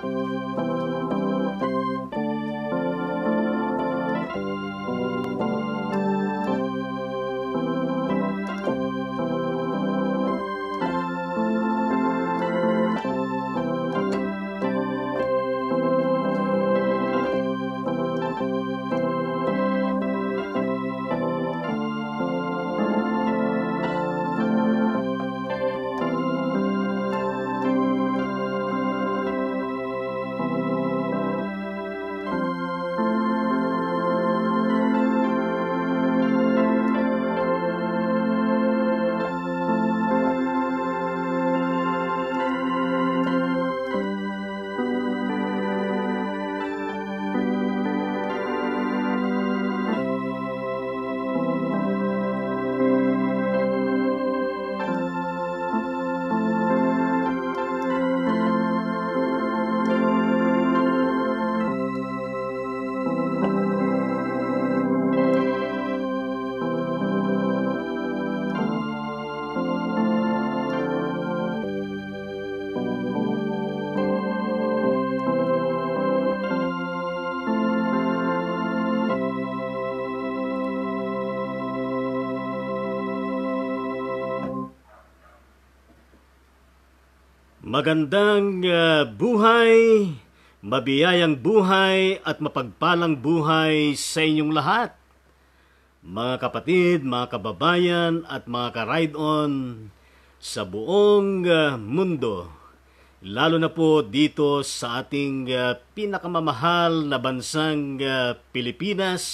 Magandang buhay, mabiyayang buhay at mapagpalang buhay sa inyong lahat. Mga kapatid, mga kababayan at mga ka-ride-on sa buong mundo. Lalo na po dito sa ating pinakamamahal na bansang Pilipinas,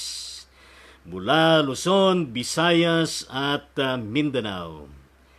mula Luzon, Visayas at Mindanao.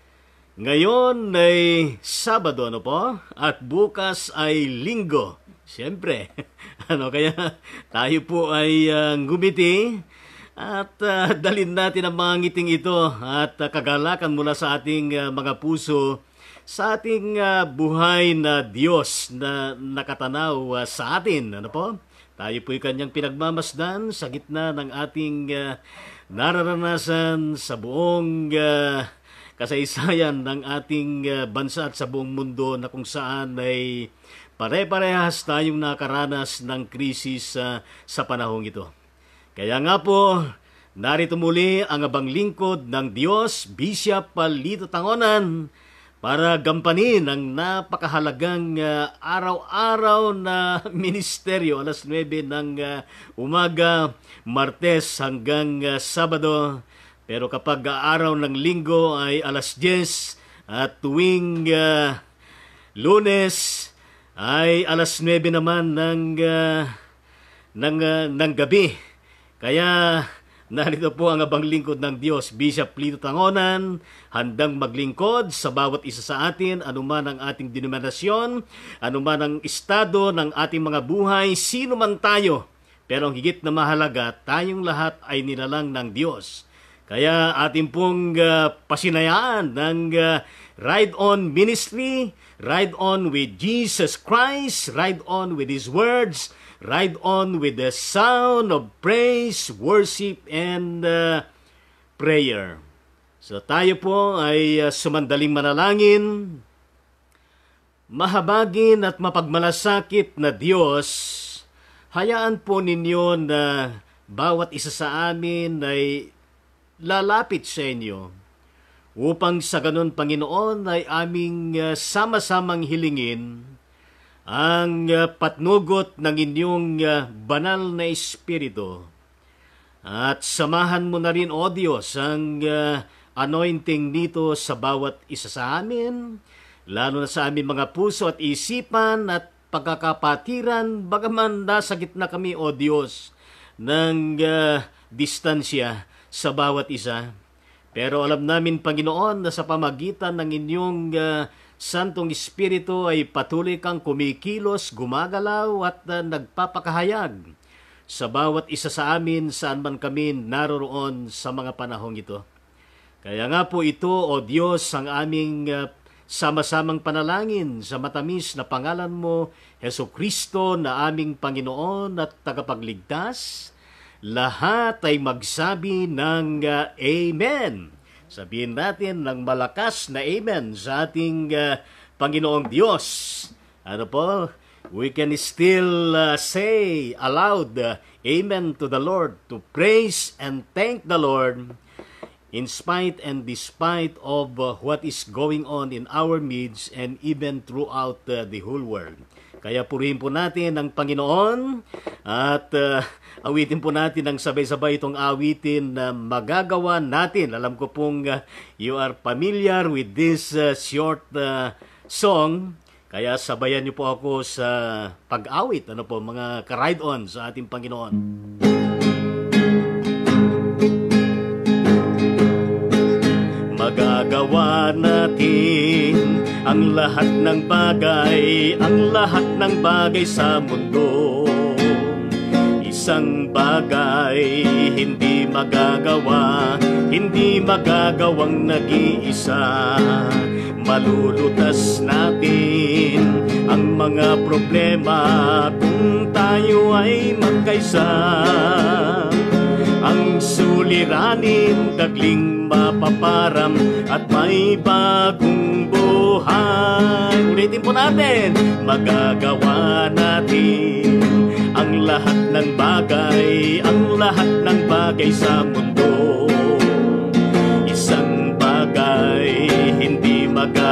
Ngayon ay Sabado, ano po? At bukas ay Linggo. Siyempre, kaya tayo po ay ngumiti at dalhin natin ang mga ngiting ito at kagalakan mula sa ating mga puso sa ating buhay na Diyos na nakatanaw sa atin. Ano po? Tayo po ay kanyang pinagmamasdan sa gitna ng ating nararanasan sa buong kasaysayan ng ating bansa at sa buong mundo na kung saan ay pare-parehas tayong nakaranas ng krisis sa panahong ito. Kaya nga po, narito muli ang abang lingkod ng Diyos, Bishop Lito Tangonan, para gampanin ang napakahalagang araw-araw na ministeryo, alas 9 ng umaga, Martes hanggang Sabado. Pero kapag araw ng Linggo ay alas 10 at tuwing Lunes ay alas 9 naman ng gabi. Kaya narito po ang abang lingkod ng Diyos, Bishop Lito Tangonan, handang maglingkod sa bawat isa sa atin, anuman ang ating denominasyon, anuman ang estado ng ating mga buhay, sino man tayo. Pero ang higit na mahalaga, tayong lahat ay nilalang ng Diyos. Kaya ating pong pasinayaan ng Ride On Ministry, Ride On with Jesus Christ, Ride On with His Words, Ride On with the sound of praise, worship, and prayer. So tayo po ay sumandaling manalangin. Mahabagin at mapagmalasakit na Diyos, hayaan po ninyo na bawat isa sa amin ay lalapit sa inyo upang sa ganun, Panginoon, ay aming sama-samang hilingin ang patnugot ng inyong banal na Espiritu. At samahan mo na rin, O Diyos, ang anointing nito sa bawat isa sa amin, lalo na sa aming mga puso at isipan at pagkakapatiran, bagaman nasa gitna kami, O Diyos, ng distansya sa bawat isa. Pero alam namin, Panginoon, na sa pamagitan ng inyong Santong Espiritu ay patuloy kang kumikilos, gumagalaw at nagpapakahayag sa bawat isa sa amin saan man kami naroroon sa mga panahong ito. Kaya nga po ito, O Diyos, ang aming sama-samang panalangin sa matamis na pangalan mo, Jesucristo, na aming Panginoon at tagapagligtas. Lahat ay magsabi ng Amen. Sabihin natin ng malakas na Amen sa ating Panginoong Diyos. Ano po? we can still say aloud, Amen to the Lord, to praise and thank the Lord in spite and despite of what is going on in our midst and even throughout the whole world. Kaya purihin po natin ang Panginoon at awitin po natin ang sabay-sabay itong awitin na magagawa natin. Alam ko pong you are familiar with this short song, kaya sabayan niyo po ako sa pag-awit, mga ka-ride-on sa ating Panginoon. Magagawa natin ang lahat ng bagay sa mundo. Isang bagay hindi magagawang nag-iisa. Malulutas natin ang mga problema kung tayo ay magkaisa. Ang suliranin dagling mapaparam at may bagong buhay. Ulitin po natin, magagawa natin ang lahat ng bagay sa mundo. Isang bagay hindi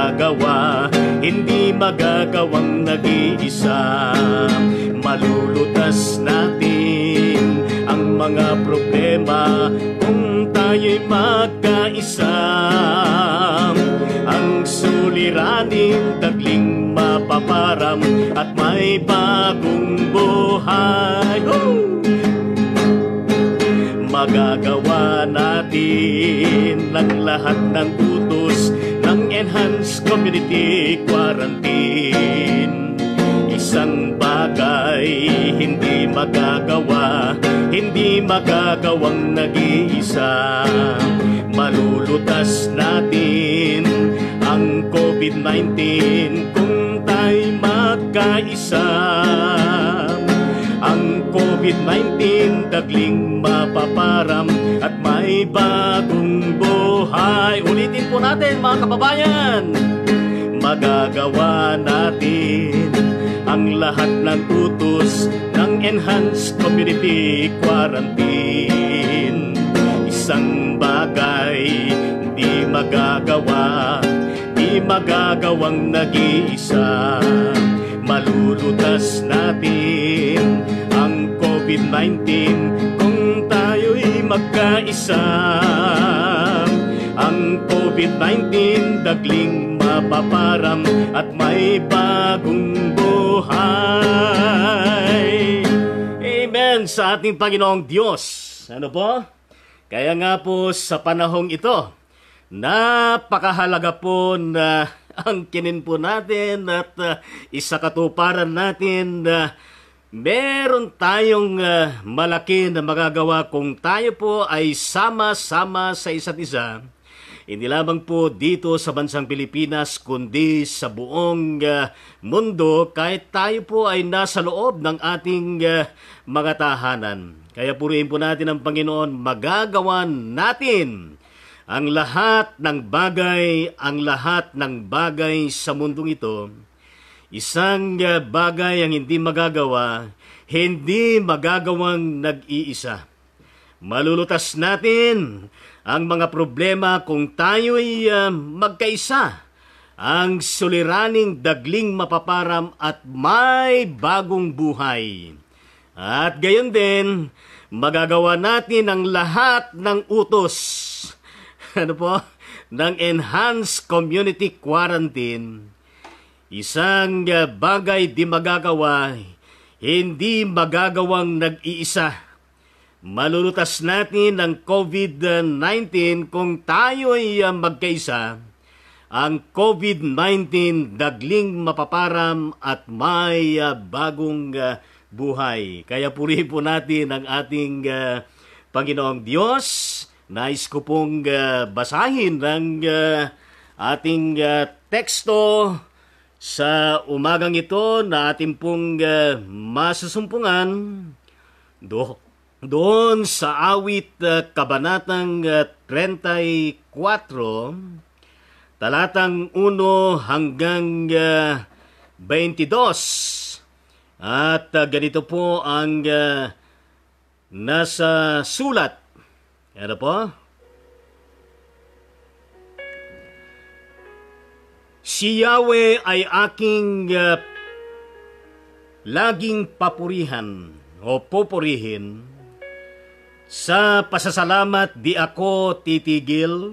magagawang nag-iisa. Malulutas natin ang mga problema kung tayo'y magkaisa. Ang suliranin dagling mapaparam at may bagong buhay. Magagawa natin ang lahat ng utos ng Enhanced Community Quarantine. Isang bagay hindi magagawang nag-iisa. Malulutas natin ang COVID-19 kung tayo'y magkaisa. Ang COVID-19 dagling mapaparam at may bagong buhay. Ulitin po natin mga kababayan, magagawa natin ang lahat ng utos ng Enhanced Community Quarantine. Isang bagay di magagawang nag-iisa. Malulutas natin ang COVID-19 kung tayo'y magkaisa. Ang COVID-19 dagling mapaparam at may bagong buhay. Amen sa ating Panginoong Diyos. Ano po? Kaya nga po sa panahong ito, napakahalaga po na ang kinin po natin at isakatuparan natin na meron tayong malaki na magagawa kung tayo po ay sama-sama sa isa't isa. Hindi lamang po dito sa bansang Pilipinas, kundi sa buong mundo, kahit tayo po ay nasa loob ng ating mga tahanan. Kaya purihin po natin ang Panginoon, magagawa natin ang lahat ng bagay sa mundong ito. Isang bagay ang hindi magagawang nag-iisa. Malulutas natin ang mga problema kung tayo'y magkaisa. Ang suliraning dagling mapaparam at may bagong buhay. At gayon din, magagawa natin ang lahat ng utos ng Enhanced Community Quarantine. Isang bagay di magagawa, hindi magagawang nag-iisa. Malulutas natin ang COVID-19 kung tayo'y magkaisa. Ang COVID-19 dagling mapaparam at may bagong buhay. Kaya purihin po natin ang ating Panginoong Diyos. Nais ko pong basahin ng ating teksto sa umagang ito na ating pong masusumpungan doon sa awit kabanatang 34, talatang 1 hanggang 22. At ganito po ang nasa sulat. Ano po? Si Yahweh ay aking laging papurihan o pupurihin. Sa pasasalamat di ako titigil.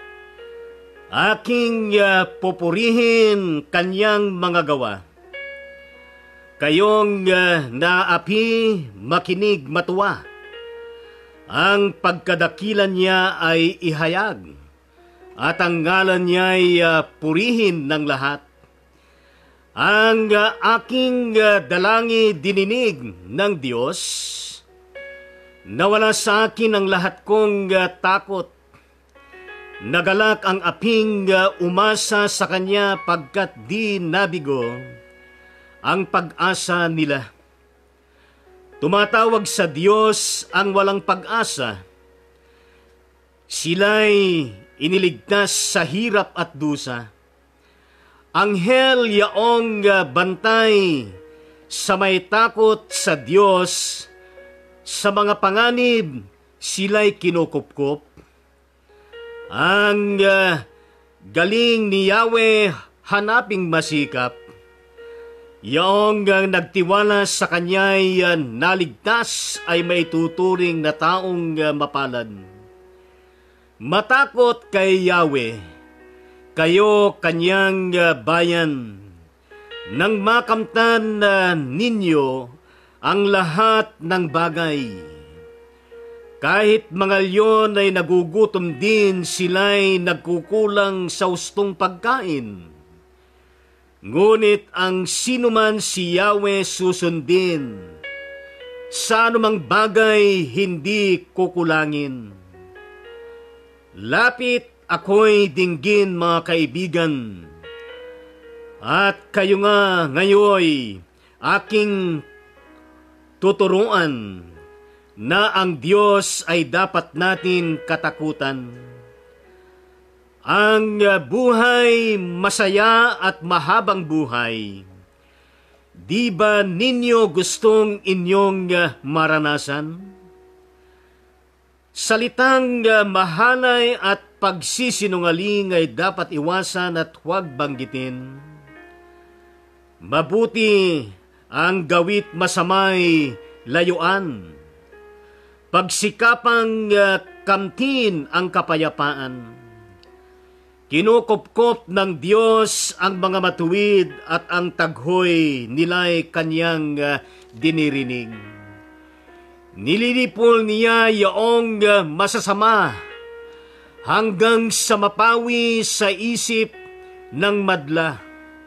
Aking pupurihin kanyang mga gawa. Kayong naapi, makinig, matuwa. Ang pagkadakilan niya ay ihayag, at ang ngalan niya ay purihin ng lahat. Ang aking dalangi dininig ng Diyos, nawala sa akin ang lahat kong takot. Nagalak ang aping umasa sa kanya pagkat di nabigo ang pag-asa nila. Tumatawag sa Diyos ang walang pag-asa. Sila'y iniligtas sa hirap at dusa. Anghel yaong bantay sa may takot sa Diyos. Sa mga panganib sila'y kinukupkup. Ang galing ni Yahweh hanaping masikap. Yaong nagtiwala sa kanya'y naligtas ay maituturing na taong mapalad. Matakot kay Yahweh, kayo kanyang bayan, nang makamtan ninyo ang lahat ng bagay. Kahit mga leon ay nagugutom din, sila'y nagkukulang sa hustong pagkain. Ngunit ang sinuman si Yahweh susundin, sa anumang bagay hindi kukulangin. Lapit ako'y dinggin mga kaibigan, at kayo nga ngayoy aking tuturuan na ang Diyos ay dapat natin katakutan. Ang buhay masaya at mahabang buhay, di ba ninyo gustong inyong maranasan? Salitang mahalay at pagsisinungaling ay dapat iwasan at huwag banggitin. Mabuti ang gawit masamay layuan. Pagsikapang kamtin ang kapayapaan. Kinukupkop ng Diyos ang mga matuwid at ang taghoy nila'y kanyang dinirinig. Nililipol niya yaong masasama hanggang sa mapawi sa isip ng madla.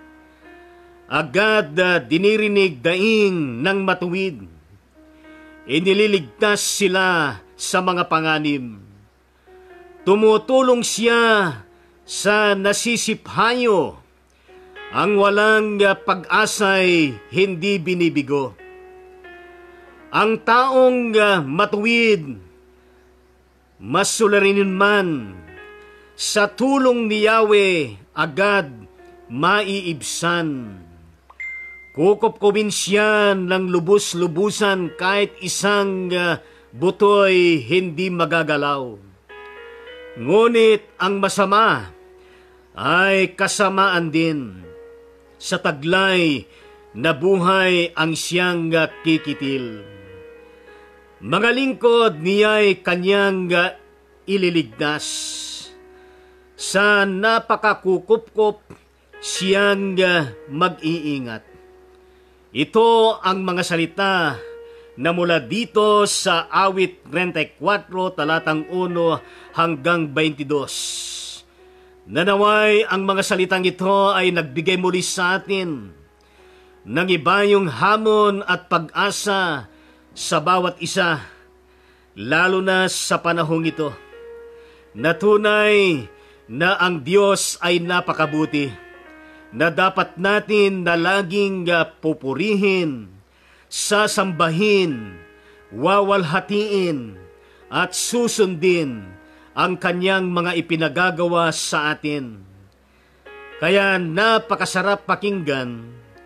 Agad dinirinig daing ng matuwid. Inililigtas sila sa mga panganib. Tumutulong siya sa nasisiphayo. Ang walang pag-asa'y hindi binibigo. Ang taong matuwid, masularanin man, sa tulong ni Yahweh agad maiibsan. Kukupkubin siya ng lubos-lubusan kahit isang butoy hindi magagalaw. Ngunit ang masama ay kasamaan din. Sa taglay na buhay ang siyang kikitil. Mga lingkod niya'y kanyang ililigtas. Sa napakakukupkop siyang mag-iingat. Ito ang mga salita na mula dito sa awit 34 talatang 1 hanggang 22. Nanaway ang mga salitang ito ay nagbigay muli sa atin ng ibayong hamon at pag-asa sa bawat isa, lalo na sa panahong ito. Natunay na ang Diyos ay napakabuti, na dapat natin na laging pupurihin, sasambahin, wawalhatiin, at susundin ang kanyang mga ipinagagawa sa atin. Kaya napakasarap pakinggan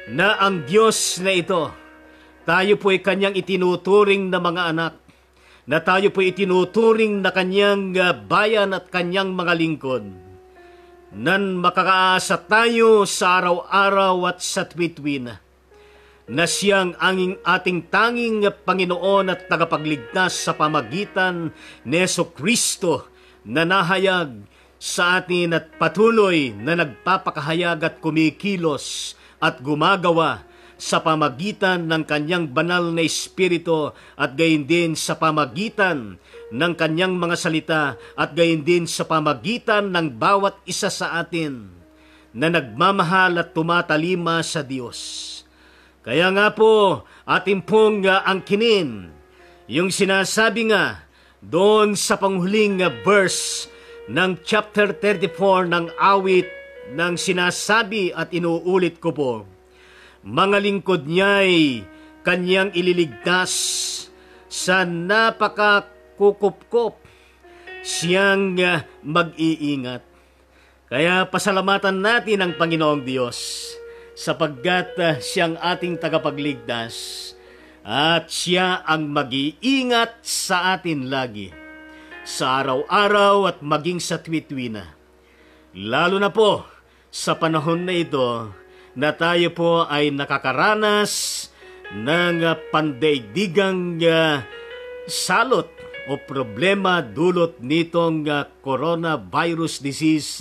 na ang Diyos na ito, tayo po'y kanyang itinuturing na mga anak, na tayo po'y itinuturing na kanyang bayan at kanyang mga lingkod, nan makakaasa tayo sa araw-araw at sa tuwi-tuwi na siyang ating tanging Panginoon at tagapagligtas sa pamagitan ni Jesucristo na nahayag sa atin at patuloy na nagpapakahayag at kumikilos at gumagawa sa pamagitan ng kanyang banal na Espiritu at gayon din sa pamagitan ng kanyang mga salita at gayon din sa pamagitan ng bawat isa sa atin na nagmamahal at tumatalima sa Diyos. Kaya nga po, atin pong angkinin yung sinasabi nga doon sa panghuling verse ng chapter 34 ng awit ng sinasabi at inuulit ko po, mga lingkod niya'y kanyang ililigtas sa napakakukupkop, siyang mag-iingat. Kaya pasalamatan natin ang Panginoong Diyos sapagkat siyang ating tagapagligtas at siya ang mag-iingat sa atin lagi, sa araw-araw at maging sa tuwi-tuwi na. Lalo na po sa panahon na ito na tayo po ay nakakaranas ng pandaigdigang salot o problema dulot nitong coronavirus disease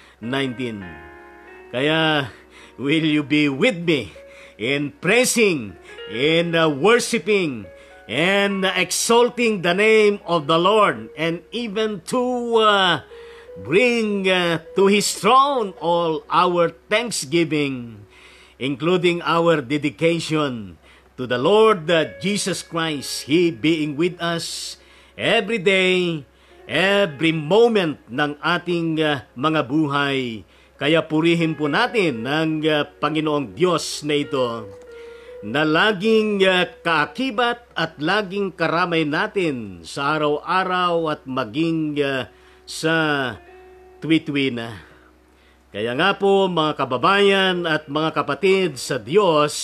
19. Kaya will you be with me in praising, in worshiping, and exalting the name of the Lord, and even to bring to His throne all our thanksgiving, including our dedication to the Lord Jesus Christ, He being with us every day, every moment ng ating mga buhay. Kaya purihin po natin ang Panginoong Diyos na ito, na laging kaakibat at laging karamay natin sa araw-araw at maging sa tuwi-tuwi na. Kaya nga po mga kababayan at mga kapatid sa Diyos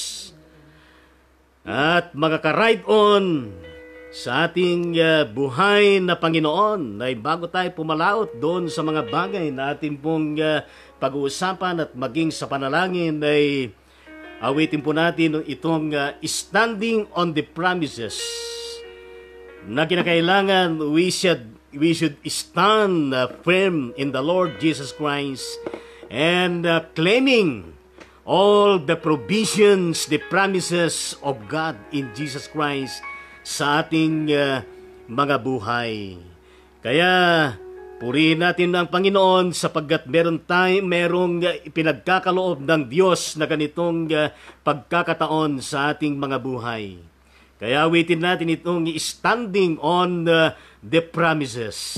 at mga ka-ride on sa ating buhay na Panginoon, ay bago tayo pumalaot doon sa mga bagay na ating pong pag-uusapan at maging sa panalangin, ay awitin po natin itong standing on the promises na kinakailangan we should stand firm in the Lord Jesus Christ and claiming all the provisions, the promises of God in Jesus Christ sa ating mga buhay. Kaya purihin natin ang Panginoon sapagkat merong pinagkakaloob ng Diyos na ganitong pagkakataon sa ating mga buhay. Kaya awitin natin itong standing on the promises.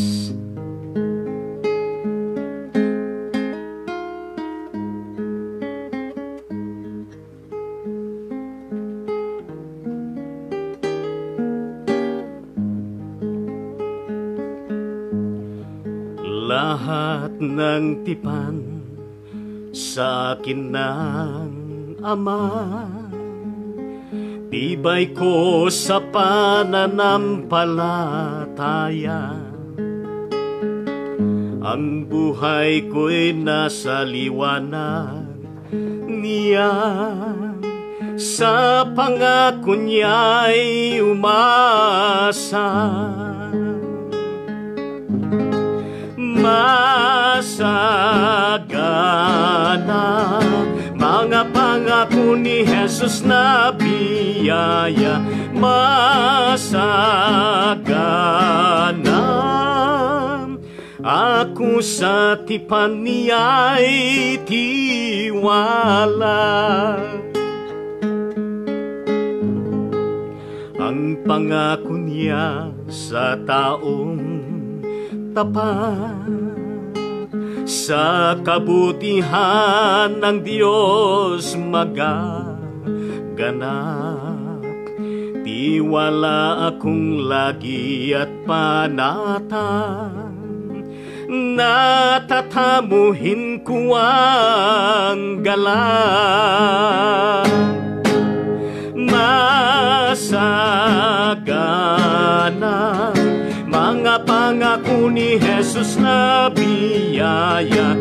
Lahat ng tipan sa akin ng Ama, tibay ko sa pananampalataya. Ang buhay ko'y nasa liwanag niya, sa pangako niya'y umasa. Masagana mga pangako ni Jesus na biyaya, masagana ako sa tipan niya'y tiwala. Ang pangako niya sa taong tapat, sa kabutihan ng Diyos magaganap. Tiwala akong lagi at panatag natatamuhin ko ang galang. Masagana mga pangako ni Jesus na biyaya,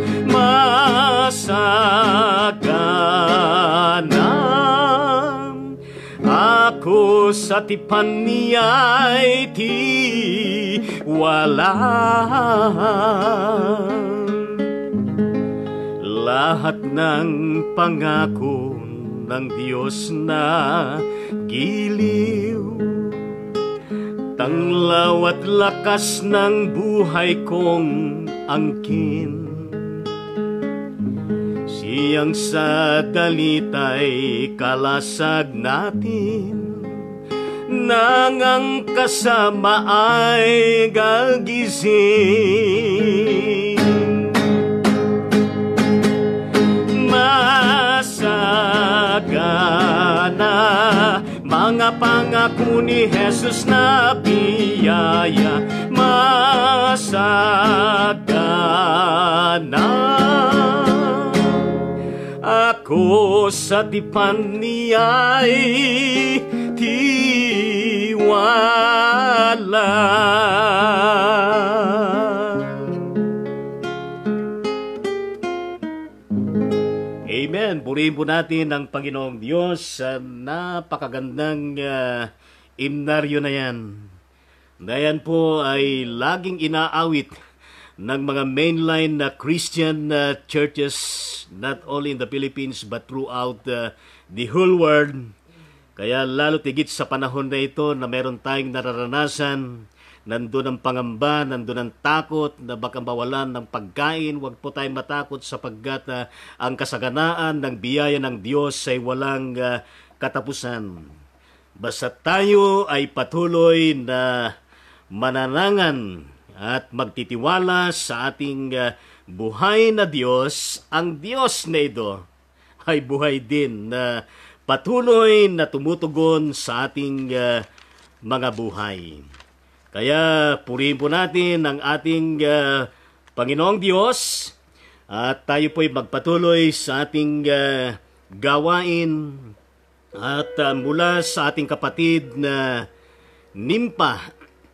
masagana. Ako sa tipan niya'y tiwala. Lahat ng pangako ng Diyos na giliw, tanglaw at lakas ng buhay kong angkin. Siyang sa dalita'y kalasag natin, nang ang kasama ay gagising. Masagana mga pangako ni Jesus na biyaya, masagana. Ako sa tipan niya'y tiwala. Amen. Purihin po natin ang Panginoong Diyos sa napakagandang imnaryo na yan. Na yan po ay laging inaawit ng mga mainline na Christian churches, not only in the Philippines but throughout the whole world. Kaya lalo tigit sa panahon na ito na meron tayong nararanasan, nandun ang pangamba, nandun ang takot na baka mawalan ng pagkain. Huwag po tayong matakot sapagkat ang kasaganaan ng biyaya ng Diyos ay walang katapusan. Basta tayo ay patuloy na mananangan at magtitiwala sa ating buhay na Diyos. Ang Diyos na ito ay buhay din na patuloy na tumutugon sa ating mga buhay. Kaya purihin po natin ang ating Panginoong Diyos at tayo po'y magpatuloy sa ating gawain at mula sa ating kapatid na Nimpa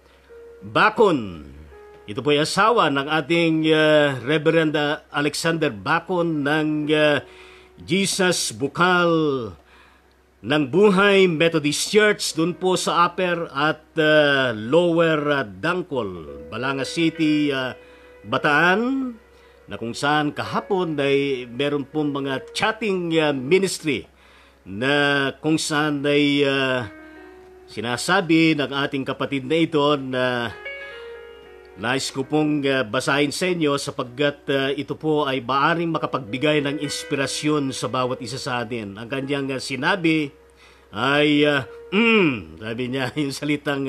Bacon. Ito po ay asawa ng ating Reverend Alexander Bacon ng Jesus Bukal ng Buhay Methodist Church dun po sa Upper at Lower Dangkol, Balanga City, Bataan, na kung saan kahapon ay meron po mga chatting ministry na kung saan ay sinasabi ng ating kapatid na ito na nais ko pong basahin sa inyo sapagkat ito po ay maaring makapagbigay ng inspirasyon sa bawat isa sa atin. Ang kanyang sinabi ay, sabi niya yung salitang,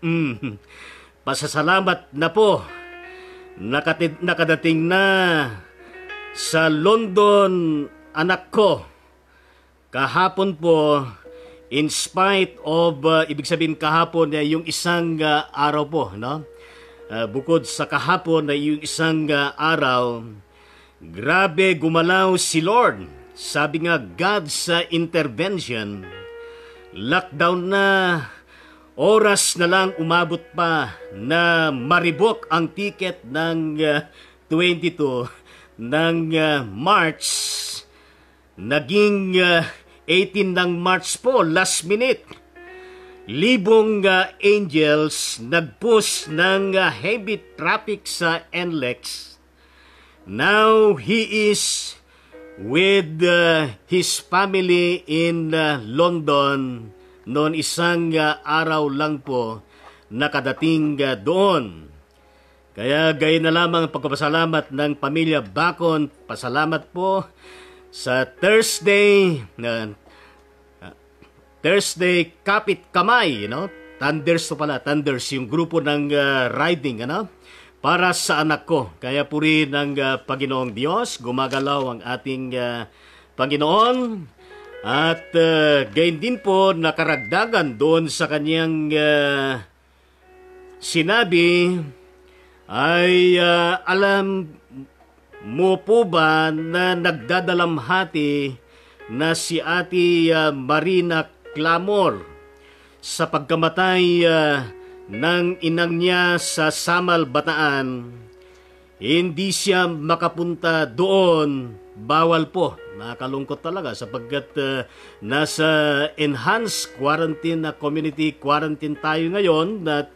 pasasalamat na po, nakadating na sa London anak ko. Kahapon po, in spite of, ibig sabihin kahapon, yung isang araw po, no? Bukod sa kahapon na yung isang araw, grabe gumalaw si Lord. Sabi nga, God's intervention, lockdown na, oras na lang umabot pa na maribok ang ticket ng 22 ng March. Naging 18 ng March po, last minute. Libong angels nagpush ng heavy traffic sa NLEX. Now he is with his family in London. Noon isang araw lang po nakadating doon. Kaya gayon na lamang ang pagpapasalamat ng pamilya Bacon. Pasalamat po sa Thursday Kapit Kamay, Thunders to pala, Thunders, yung grupo ng riding, para sa anak ko. Kaya puri ng Panginoong Diyos, gumagalaw ang ating Panginoon. At gayon din po, nakaragdagan doon sa kanyang sinabi, ay alam mo po ba na nagdadalamhati na si Ate Marina Clamor sa pagkamatay ng inang niya sa Samal, Bataan? Hindi siya makapunta doon. Bawal po. Nakakalungkot talaga sapagkat nasa enhanced quarantine na community quarantine tayo ngayon at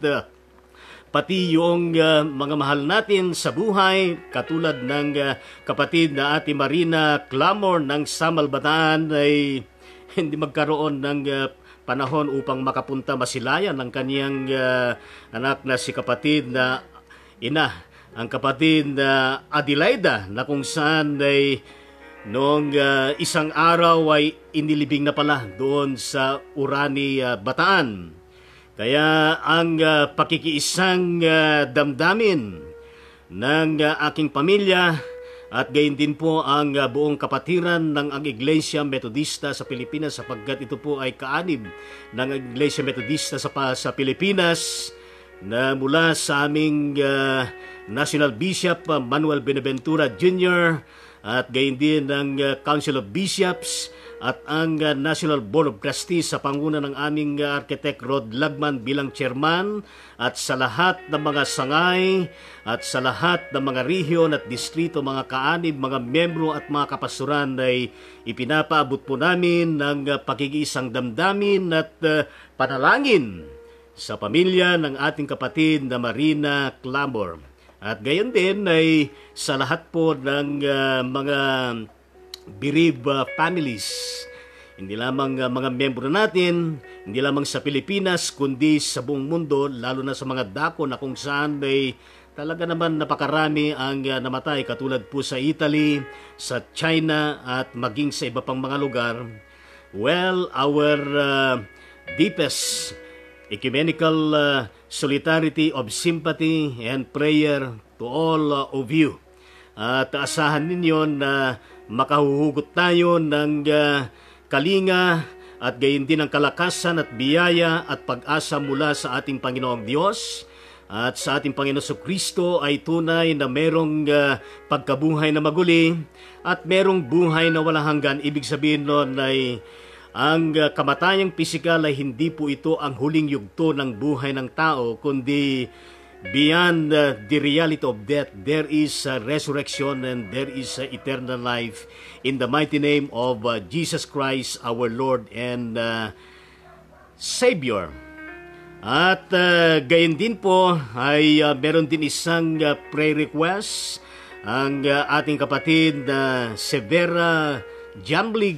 pati yung mga mahal natin sa buhay katulad ng kapatid na Ate Marina Clamor ng Samal, Bataan ay hindi magkaroon ng panahon upang makapunta masilayan ng kaniyang anak na si kapatid na ina, ang kapatid na Adelaida, na kung saan ay noong isang araw ay inilibing na pala doon sa Urani, Bataan. Kaya ang pakikiisang damdamin ng aking pamilya at gayon din po ang buong kapatiran ng ang Iglesia Metodista sa Pilipinas, sapagkat ito po ay kaanib ng Iglesia Metodista sa Pilipinas na mula sa aming National Bishop Manuel Benaventura Jr. at gayon din ng Council of Bishops at ang National Board of Trustees sa panguna ng aming Architect Rod Lagman bilang chairman, at sa lahat ng mga sangay at sa lahat ng mga rehiyon at distrito, mga kaanib, mga membro at mga kapastoran ay ipinapaabot po namin ng pakikiisang damdamin at panalangin sa pamilya ng ating kapatid na Marina Clamor. At gayon din ay sa lahat po ng mga bereaved families, hindi lamang mga membro natin, hindi lamang sa Pilipinas, kundi sa buong mundo, lalo na sa mga dako na kung saan ay talaga naman napakarami ang namatay, katulad po sa Italy, sa China at maging sa iba pang mga lugar. Well, our deepest ecumenical solidarity of sympathy and prayer to all of you. At asahan ninyo na makahuhugot tayo ng kalinga at gayon din ang kalakasan at biyaya at pag-asa mula sa ating Panginoong Diyos at sa ating Panginoon Kristo ay tunay na merong pagkabuhay na maguli at merong buhay na walang hanggan. Ibig sabihin nun ay ang kamatayang pisikal ay hindi po ito ang huling yugto ng buhay ng tao, kundi beyond the reality of death, there is a resurrection and there is a eternal life in the mighty name of Jesus Christ, our Lord and Savior. At gayon din po ay meron din isang prayer request ang ating kapatid na Severa Jamblig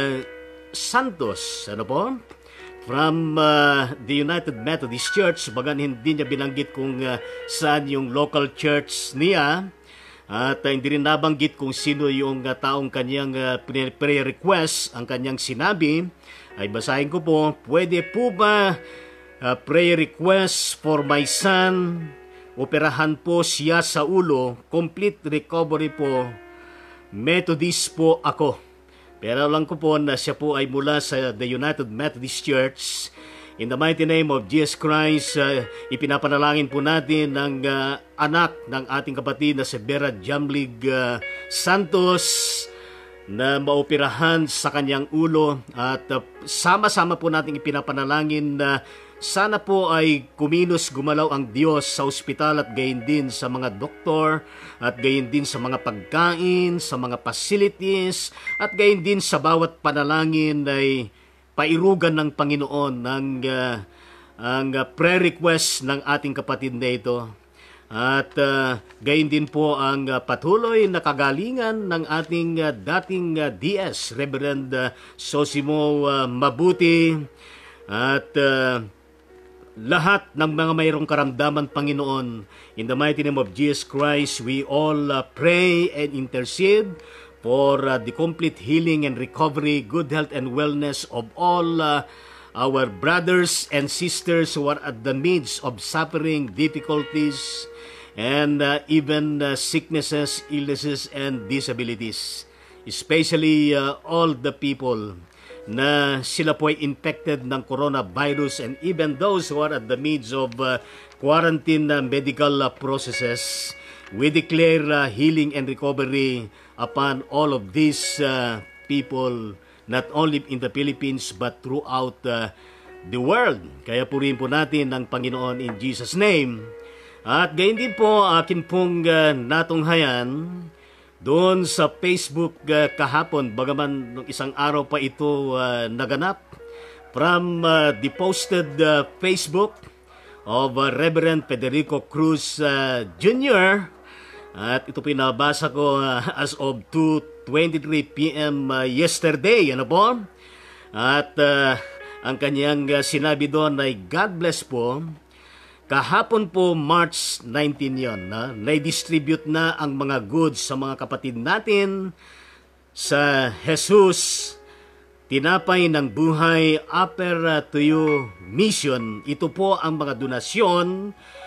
Santos, ano po? From the United Methodist Church. Bagan hindi niya binanggit kung saan yung local church niya at hindi rin nabanggit kung sino yung taong kanyang prayer request ang kanyang sinabi. Ay basahin ko po. Pwede po ba prayer request for my son? Operahan po siya sa ulo. Complete recovery po. Methodist po ako. Pero lang ko po na siya po ay mula sa the United Methodist Church. In the mighty name of Jesus Christ, ipinapanalangin po natin ng anak ng ating kapatid na si Vera Jamlig Santos na maoperahan sa kanyang ulo. At sama-sama po natin ipinapanalangin na sana po ay kumilos gumalaw ang Diyos sa ospital at gayon din sa mga doktor at gayon din sa mga pagkain, sa mga facilities at gayon din sa bawat panalangin ay pairugan ng Panginoon ang prayer request ng ating kapatid na ito. At gayon din po ang patuloy na kagalingan ng ating dating DS, Reverend Sosimo Mabuti at lahat ng mga mayroong karamdaman, Panginoon. In the mighty name of Jesus Christ, we all pray and intercede for the complete healing and recovery, good health and wellness of all our brothers and sisters who are at the midst of suffering, difficulties, and even sicknesses, illnesses, and disabilities. Especially all the people na sila po ay infected ng coronavirus and even those who are at the midst of quarantine medical processes. We declare healing and recovery upon all of these people, not only in the Philippines but throughout the world. Kaya purihin po natin ang Panginoon in Jesus' name. At gayon din po akin pong natunghayan doon sa Facebook kahapon, bagaman nung isang araw pa ito naganap, from the posted Facebook of Reverend Federico Cruz Jr. At ito pinabasa ko as of 2:23 p.m. Yesterday. Ano po? At ang kanyang sinabi doon ay, God bless po. Kahapon po, March 19 yon, na-distribute na ang mga goods sa mga kapatid natin sa Jesus Tinapay ng Buhay Upper to You Mission. Ito po ang mga donasyon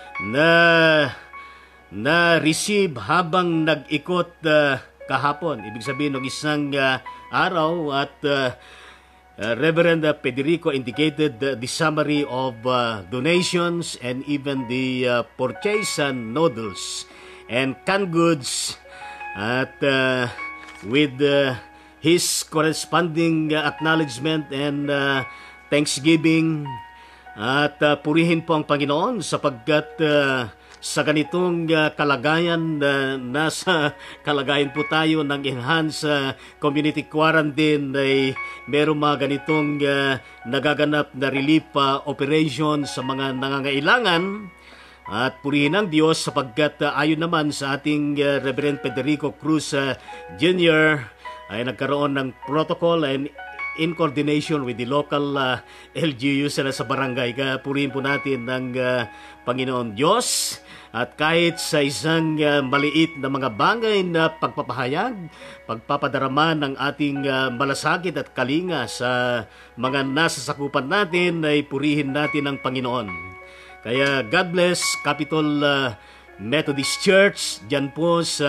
na receive habang nag-ikot kahapon. Ibig sabihin ng isang araw at Reverend Federico indicated the summary of donations and even the purchase noodles and canned goods at with his corresponding acknowledgement and thanksgiving at purihin po ang Panginoon sapagkat sa ganitong kalagayan, nasa kalagayan po tayo ng enhanced community quarantine ay meron mga ganitong nagaganap na relief operation sa mga nangangailangan. At purihin ang Diyos sapagkat ayon naman sa ating Reverend Federico Cruz Jr. ay nagkaroon ng protocol and in coordination with the local LGU sa barangay. Kaya purihin po natin ng Panginoon Diyos. At kahit sa isang maliit na mga bagay na pagpapahayag, pagpapadarama ng ating malasakit at kalinga sa mga nasasakupan natin, ay purihin natin ang Panginoon. Kaya God bless Capitol Methodist Church, dyan po sa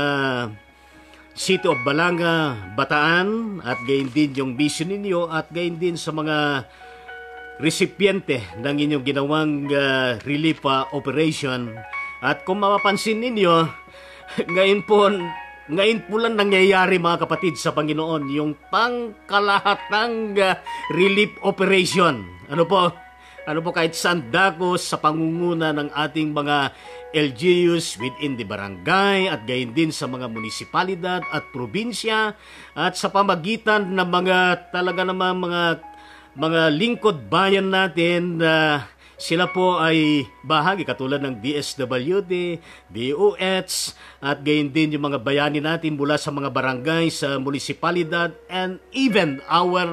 City of Balanga, Bataan, at gayon din yung mission ninyo at gayon din sa mga recipiente ng inyong ginawang relief operation. At kung mapapansin ninyo, ngayon po lang nangyayari mga kapatid sa Panginoon, yung pangkalahatang relief operation. Ano po kahit saan dako sa pangunguna ng ating mga LGUs within the barangay at gayon din sa mga munisipalidad at probinsya at sa pamagitan ng mga talaga naman mga lingkod bayan natin sila po ay bahagi katulad ng DSWD, DOH at gayon din yung mga bayani natin mula sa mga barangay, sa munisipalidad and even our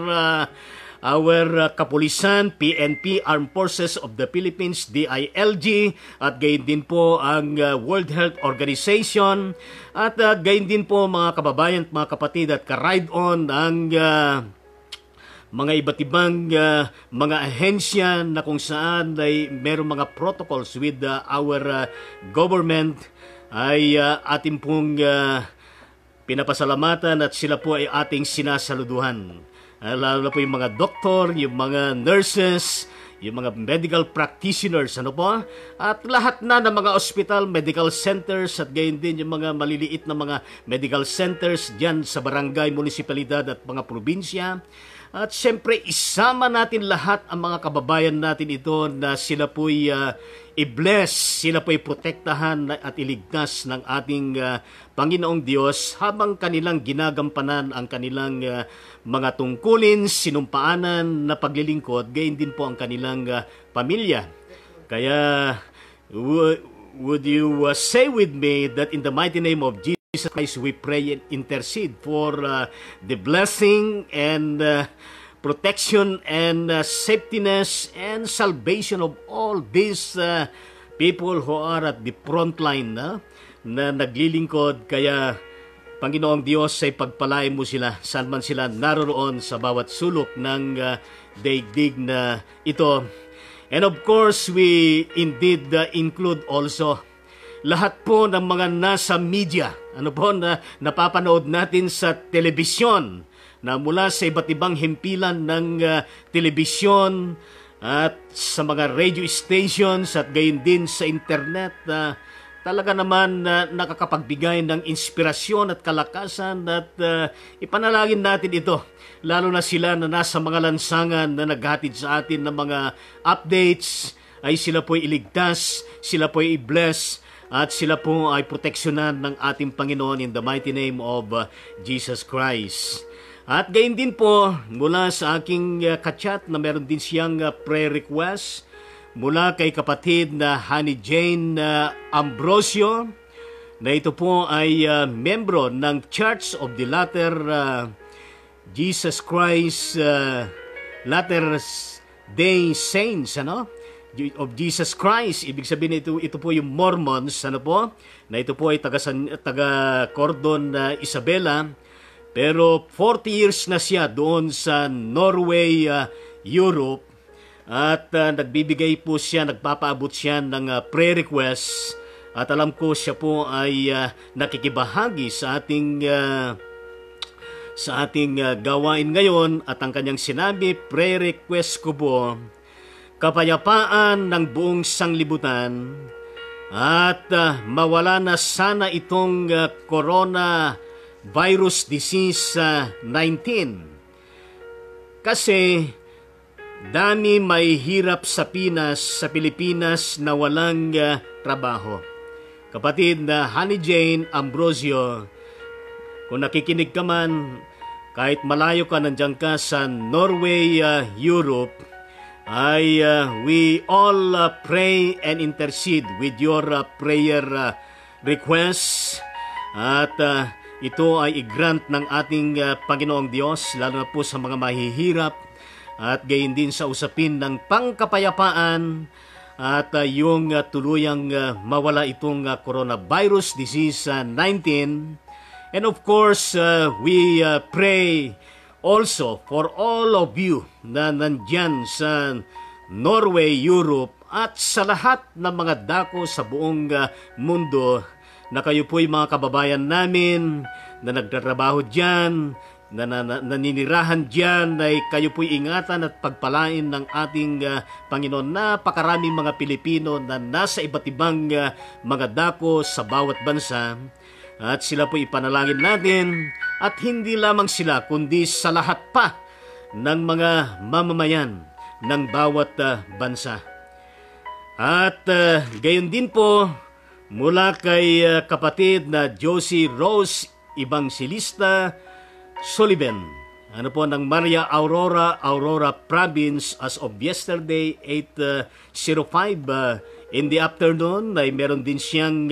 kapulisan, PNP, Armed Forces of the Philippines, DILG, at gayon din po ang World Health Organization, at gayon din po mga kababayan, mga kapatid at ka-ride-on ang mga iba't ibang mga ahensya na kung saan ay merong mga protocols with our government ay ating pong pinapasalamatan at sila po ay ating sinasaluduhan. Lalo na po yung mga doktor, yung mga nurses, yung mga medical practitioners, ano po? At lahat na ng mga hospital, medical centers, at gayon din yung mga maliliit na mga medical centers dyan sa barangay, munisipalidad at mga probinsya. At siyempre, isama natin lahat ang mga kababayan natin ito na sila po'y i-bless, sila po'y protektahan at iligtas ng ating Panginoong Diyos habang kanilang ginagampanan ang kanilang mga tungkulin, sinumpaanan na paglilingkod, gayon din po ang kanilang pamilya. Kaya, would you say with me that in the mighty name of Jesus Christ, we pray and intercede for the blessing and protection and safetyness and salvation of all these people who are at the front line na naglilingkod. Kaya Panginoong Diyos ay pagpalain mo sila saan man sila naroroon sa bawat sulok ng daigdig na ito. And of course, we indeed include also lahat po ng mga nasa media, ano po na napapanood natin sa telebisyon, na mula sa iba't ibang himpilan ng telebisyon, at sa mga radio stations at gayon din sa internet. Talaga naman nakakapagbigay ng inspirasyon at kalakasan at ipanalangin natin ito. Lalo na sila na nasa mga lansangan na naghatid sa atin ng mga updates, ay sila po'y iligtas, sila po'y i-bless, at sila po ay proteksyonan ng ating Panginoon in the mighty name of Jesus Christ. At gayon din po, mula sa aking kachat na meron din siyang prayer request mula kay kapatid na Honey Jane Ambrosio, na ito po ay membro ng Church of the Latter Jesus Christ Latter-day Saints, of Jesus Christ. Ibig sabihin ito po yung Mormons, na ito po ay taga Cordon Isabela, pero 40 years na siya doon sa Norway, Europe, at nagbibigay po siya, nagpapaabot siya ng prayer requests, at alam ko siya po ay nakikibahagi sa ating gawain ngayon. At ang kanyang sinabi, prayer request ko po, kapayapaan ng buong sanglibutan at mawala na sana itong coronavirus disease 19. Kasi dami may hirap sa Pilipinas na walang trabaho. Kapatid na Honey Jane Ambrosio, kung nakikinig ka man, kahit malayo ka, nandiyan ka sa Norway, Europe, we all pray and intercede with your prayer requests. At ito ay i-grant ng ating Panginoong Diyos, lalo na po sa mga mahihirap, at gayon din sa usapin ng pangkapayapaan, at yung tuluyang mawala itong coronavirus disease 19. And of course, we pray also for all of you na nandyan sa Norway, Europe, at sa lahat ng mga dako sa buong mundo, na kayo po'y mga kababayan namin na nagtatrabaho dyan, na naninirahan dyan, ay kayo po'y ingatan at pagpalain ng ating Panginoon. Napakaraming mga Pilipino na nasa iba't ibang mga dako sa bawat bansa, at sila po ipanalangin natin, at hindi lamang sila kundi sa lahat pa ng mga mamamayan ng bawat bansa. At gayon din po mula kay kapatid na Josie Rose Evangelista Sullivan, ng Maria Aurora Province, as of yesterday 8:05 in the afternoon, ay meron din siyang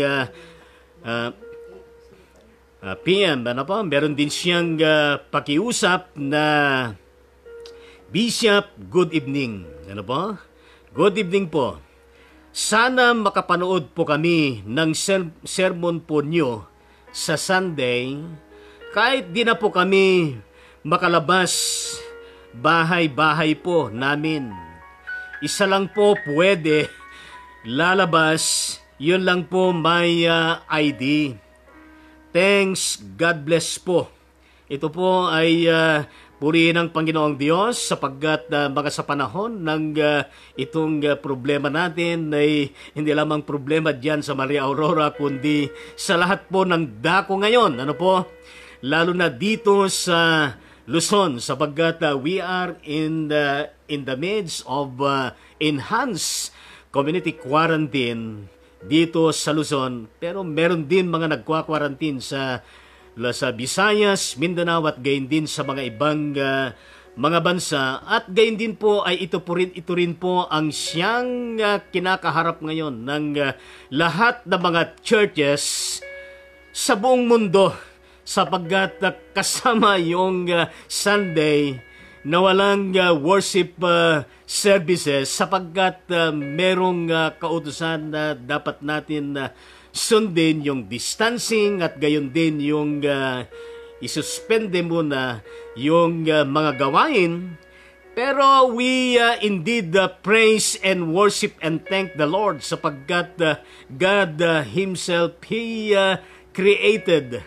PM, meron din siyang pakiusap na Bishop, good evening. Good evening po. Sana makapanood po kami ng sermon po nyo sa Sunday, kahit di na po kami makalabas bahay-bahay po namin. Isa lang po pwede lalabas, yun lang po may ID. Thanks, God bless po. Ito po ay purihin ng Panginoong Diyos, sapagkat mga sa panahon ng itong problema natin ay hindi lamang problema dyan sa Maria Aurora, kundi sa lahat po ng dako ngayon. Lalo na dito sa Luzon, sapagkat we are in the midst of enhanced community quarantine dito sa Luzon, pero meron din mga nagkwa-quarantine sa Visayas, Mindanao, at gayon din sa mga ibang mga bansa. At gayon din po ay ito rin po ang siyang kinakaharap ngayon ng lahat ng mga churches sa buong mundo, sapagkat kasama yung Sunday na walang worship services, sapagkat merong kautusan na dapat natin sundin, yung distancing, at gayon din yung isuspende muna yung mga gawain. Pero we indeed praise and worship and thank the Lord, sapagkat God Himself, He created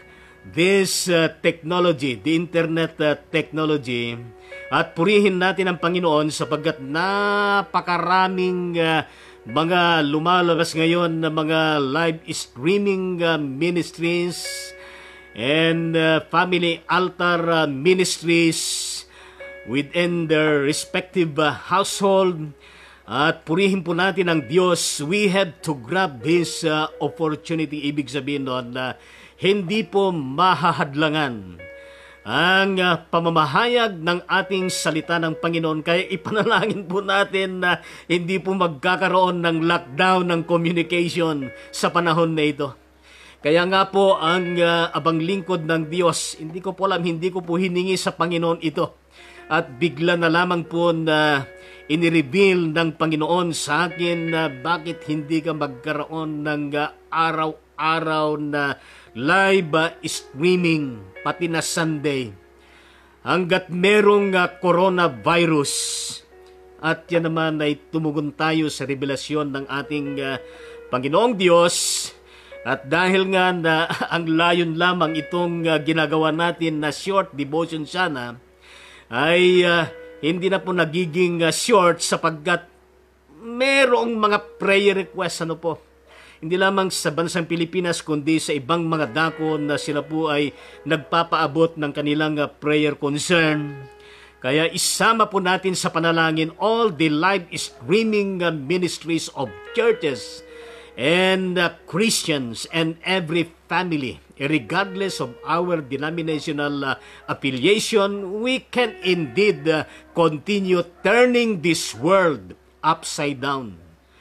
this technology, the internet technology, at purihin natin ang Panginoon sapagkat napakaraming mga lumalabas ngayon na mga live streaming ministries and family altar ministries within their respective household. At purihin po natin ang Diyos. We have to grab this opportunity. Ibig sabihin nun na hindi po mahahadlangan ang pamamahayag ng ating salita ng Panginoon. Kaya ipanalangin po natin na hindi po magkakaroon ng lockdown ng communication sa panahon na ito. Kaya nga po ang abang lingkod ng Diyos, hindi ko po hiningi sa Panginoon ito. At bigla na lamang po na inireveal ng Panginoon sa akin na bakit hindi ka magkaroon ng araw-araw na live streaming pati na Sunday hanggat merong coronavirus. At yan naman ay tumugon tayo sa revelasyon ng ating Panginoong Diyos. At dahil nga na ang layon lamang itong ginagawa natin na short devotion sana ay hindi na po nagiging short sapagkat merong mga prayer request hindi lamang sa bansang Pilipinas kundi sa ibang mga dako na sila po ay nagpapaabot ng kanilang prayer concern. Kaya isama po natin sa panalangin all the live streaming ministries of churches and Christians and every family. Regardless of our denominational affiliation, we can indeed continue turning this world upside down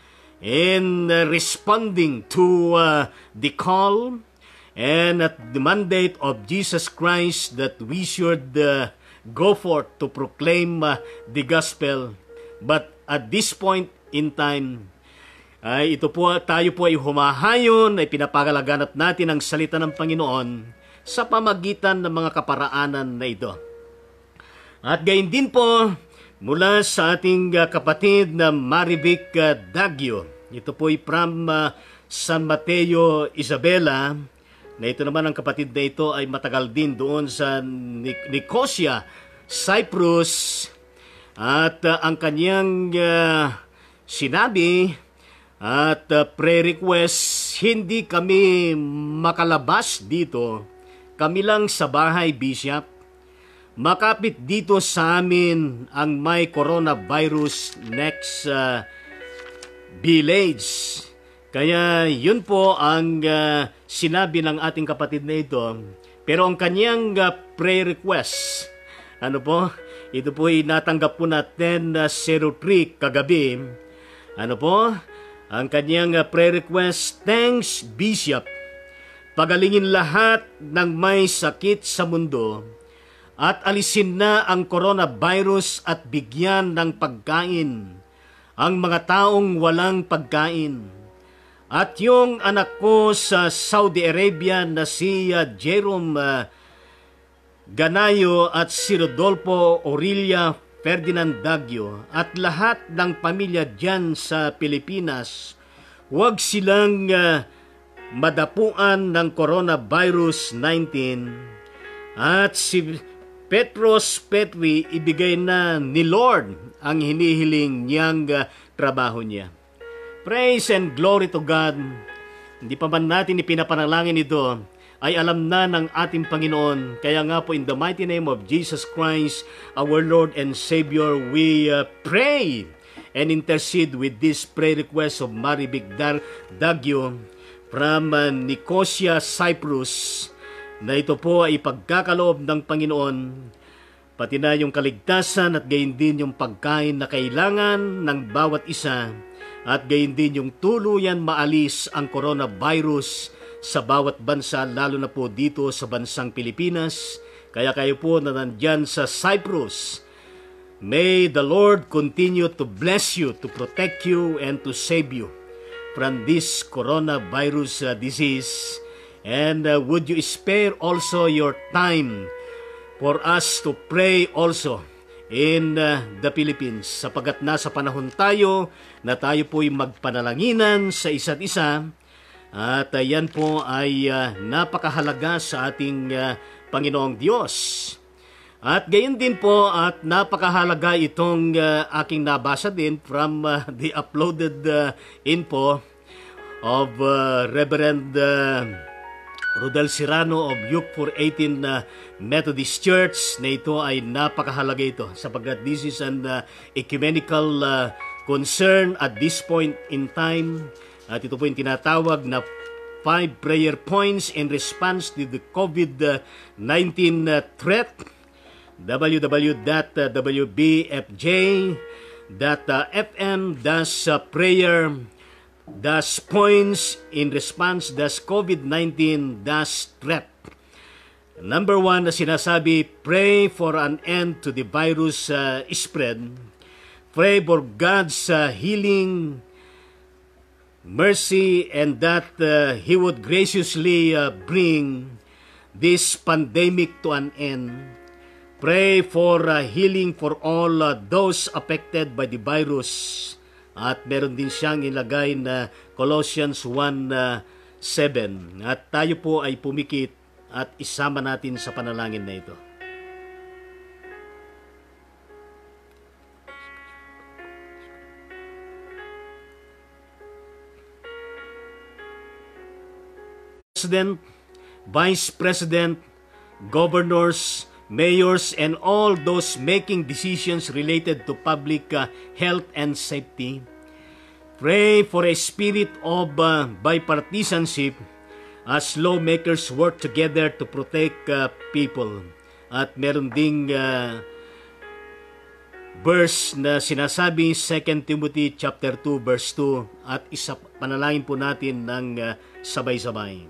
in responding to the call and at the mandate of Jesus Christ that we should go forth to proclaim the gospel. But at this point in time, tayo po ay humahayon, ay pinapagalaganap natin ang salita ng Panginoon sa pamagitan ng mga kaparaanan na ito. At gayon din po, mula sa ating kapatid na Marivic Dagyo, ito po ay from San Mateo, Isabela, na ito naman ang kapatid na ito ay matagal din doon sa Nicosia, Cyprus, at ang kanyang sinabi at prayer request, hindi kami makalabas dito. Kami lang sa bahay, Bishop. Makapit dito sa amin ang may coronavirus next village. Kaya yun po ang sinabi ng ating kapatid na ito. Pero ang kanyang prayer request, ito po ay natanggap po natin 03 kagabi. Ang kanyang prayer request, thanks Bishop, pagalingin lahat ng may sakit sa mundo at alisin na ang coronavirus at bigyan ng pagkain ang mga taong walang pagkain. At yung anak ko sa Saudi Arabia na si Jerome Ganayo at si Rodolfo Aurelia Ferdinand Dagyo at lahat ng pamilya dyan sa Pilipinas, huwag silang madapuan ng coronavirus 19. At si Petros Petri, ibigay na ni Lord ang hinihiling niyang trabaho niya. Praise and glory to God. Hindi pa man natin ipinapanalangin ito, ay alam na ng ating Panginoon. Kaya nga po in the mighty name of Jesus Christ, our Lord and Savior, we pray and intercede with this prayer request of Marivic Dagyo from Nicosia, Cyprus, na ito po ay pagkakaloob ng Panginoon, pati na yung kaligtasan at gayon din yung pagkain na kailangan ng bawat isa, at gayon din yung tuluyan maalis ang coronavirus sa bawat bansa, lalo na po dito sa bansang Pilipinas. Kaya kayo po na nandyan sa Cyprus, may the Lord continue to bless you, to protect you, and to save you from this coronavirus disease. And would you spare also your time for us to pray also in the Philippines, sapagat nasa panahon tayo na tayo po'y magpanalanginan sa isa't isa. At yan po ay napakahalaga sa ating Panginoong Diyos. At gayon din po at napakahalaga itong aking nabasa din from the uploaded info of Reverend Rodel Serrano of Yuc 418 Methodist Church, na ito ay napakahalaga ito sapagkat this is an ecumenical concern at this point in time. At ito po yung tinatawag na 5 prayer points in response to the COVID-19 threat. www.fm-prayer-points in response COVID-19 threat. Number 1 na sinasabi, pray for an end to the virus spread. Pray for God's healing, mercy, and that He would graciously bring this pandemic to an end. Pray for healing for all those affected by the virus. At meron din siyang ilagay na Colossians 1:7. At tayo po ay pumikit at isama natin sa panalangin na ito. President, Vice President, governors, mayors, and all those making decisions related to public health and safety. Pray for a spirit of bipartisanship as lawmakers work together to protect people. At meron ding verse na sinasabi 2 Timothy chapter 2 verse 2 at panalangin po natin ng sabay-sabay.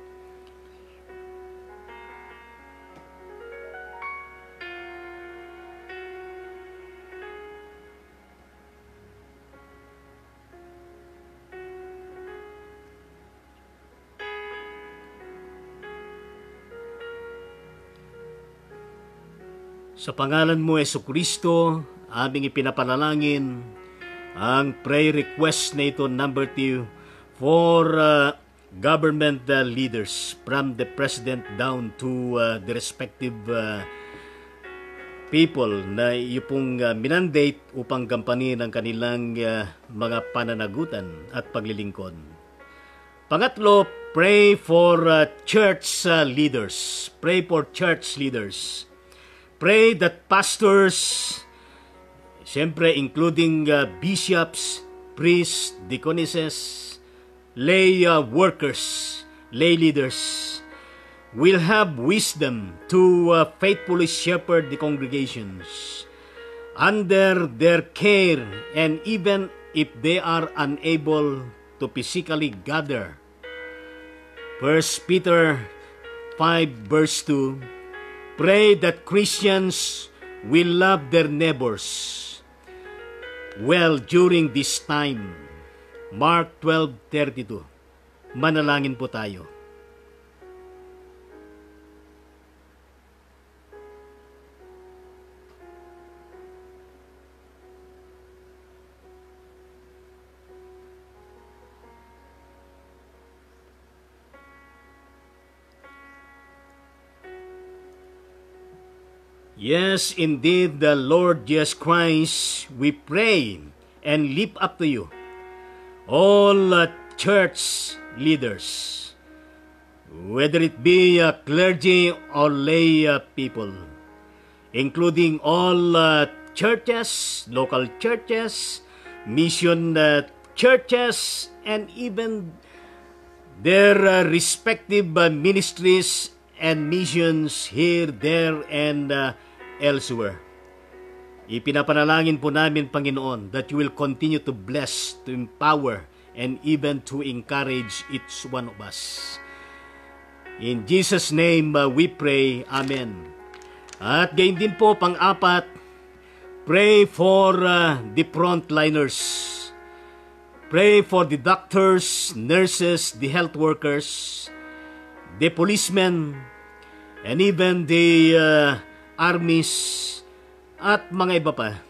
Sa pangalan mo, Jesucristo, aming ipinapanalangin ang prayer request na ito, number 2, for government leaders from the President down to the respective people na iyo pong minandate upang gampanin ang kanilang mga pananagutan at paglilingkod. Pangatlo, pray for church leaders. Pray for church leaders. Pray that pastors, siyempre including bishops, priests, deaconesses, lay workers, lay leaders, will have wisdom to faithfully shepherd the congregations under their care, and even if they are unable to physically gather. 1 Peter 5 verse 2, pray that Christians will love their neighbors well during this time. Mark 12:32. Manalangin po tayo. Yes, indeed, the Lord Jesus Christ, we pray and lift up to you all church leaders, whether it be clergy or lay people, including all churches, local churches, mission churches, and even their respective ministries and missions here, there, and elsewhere. Ipinapanalangin po namin, Panginoon, that you will continue to bless, to empower, and even to encourage each one of us. In Jesus' name we pray. Amen. At gayon din po, pang-apat, pray for the frontliners. Pray for the doctors, nurses, the health workers, the policemen, and even the armies, at mga iba pa.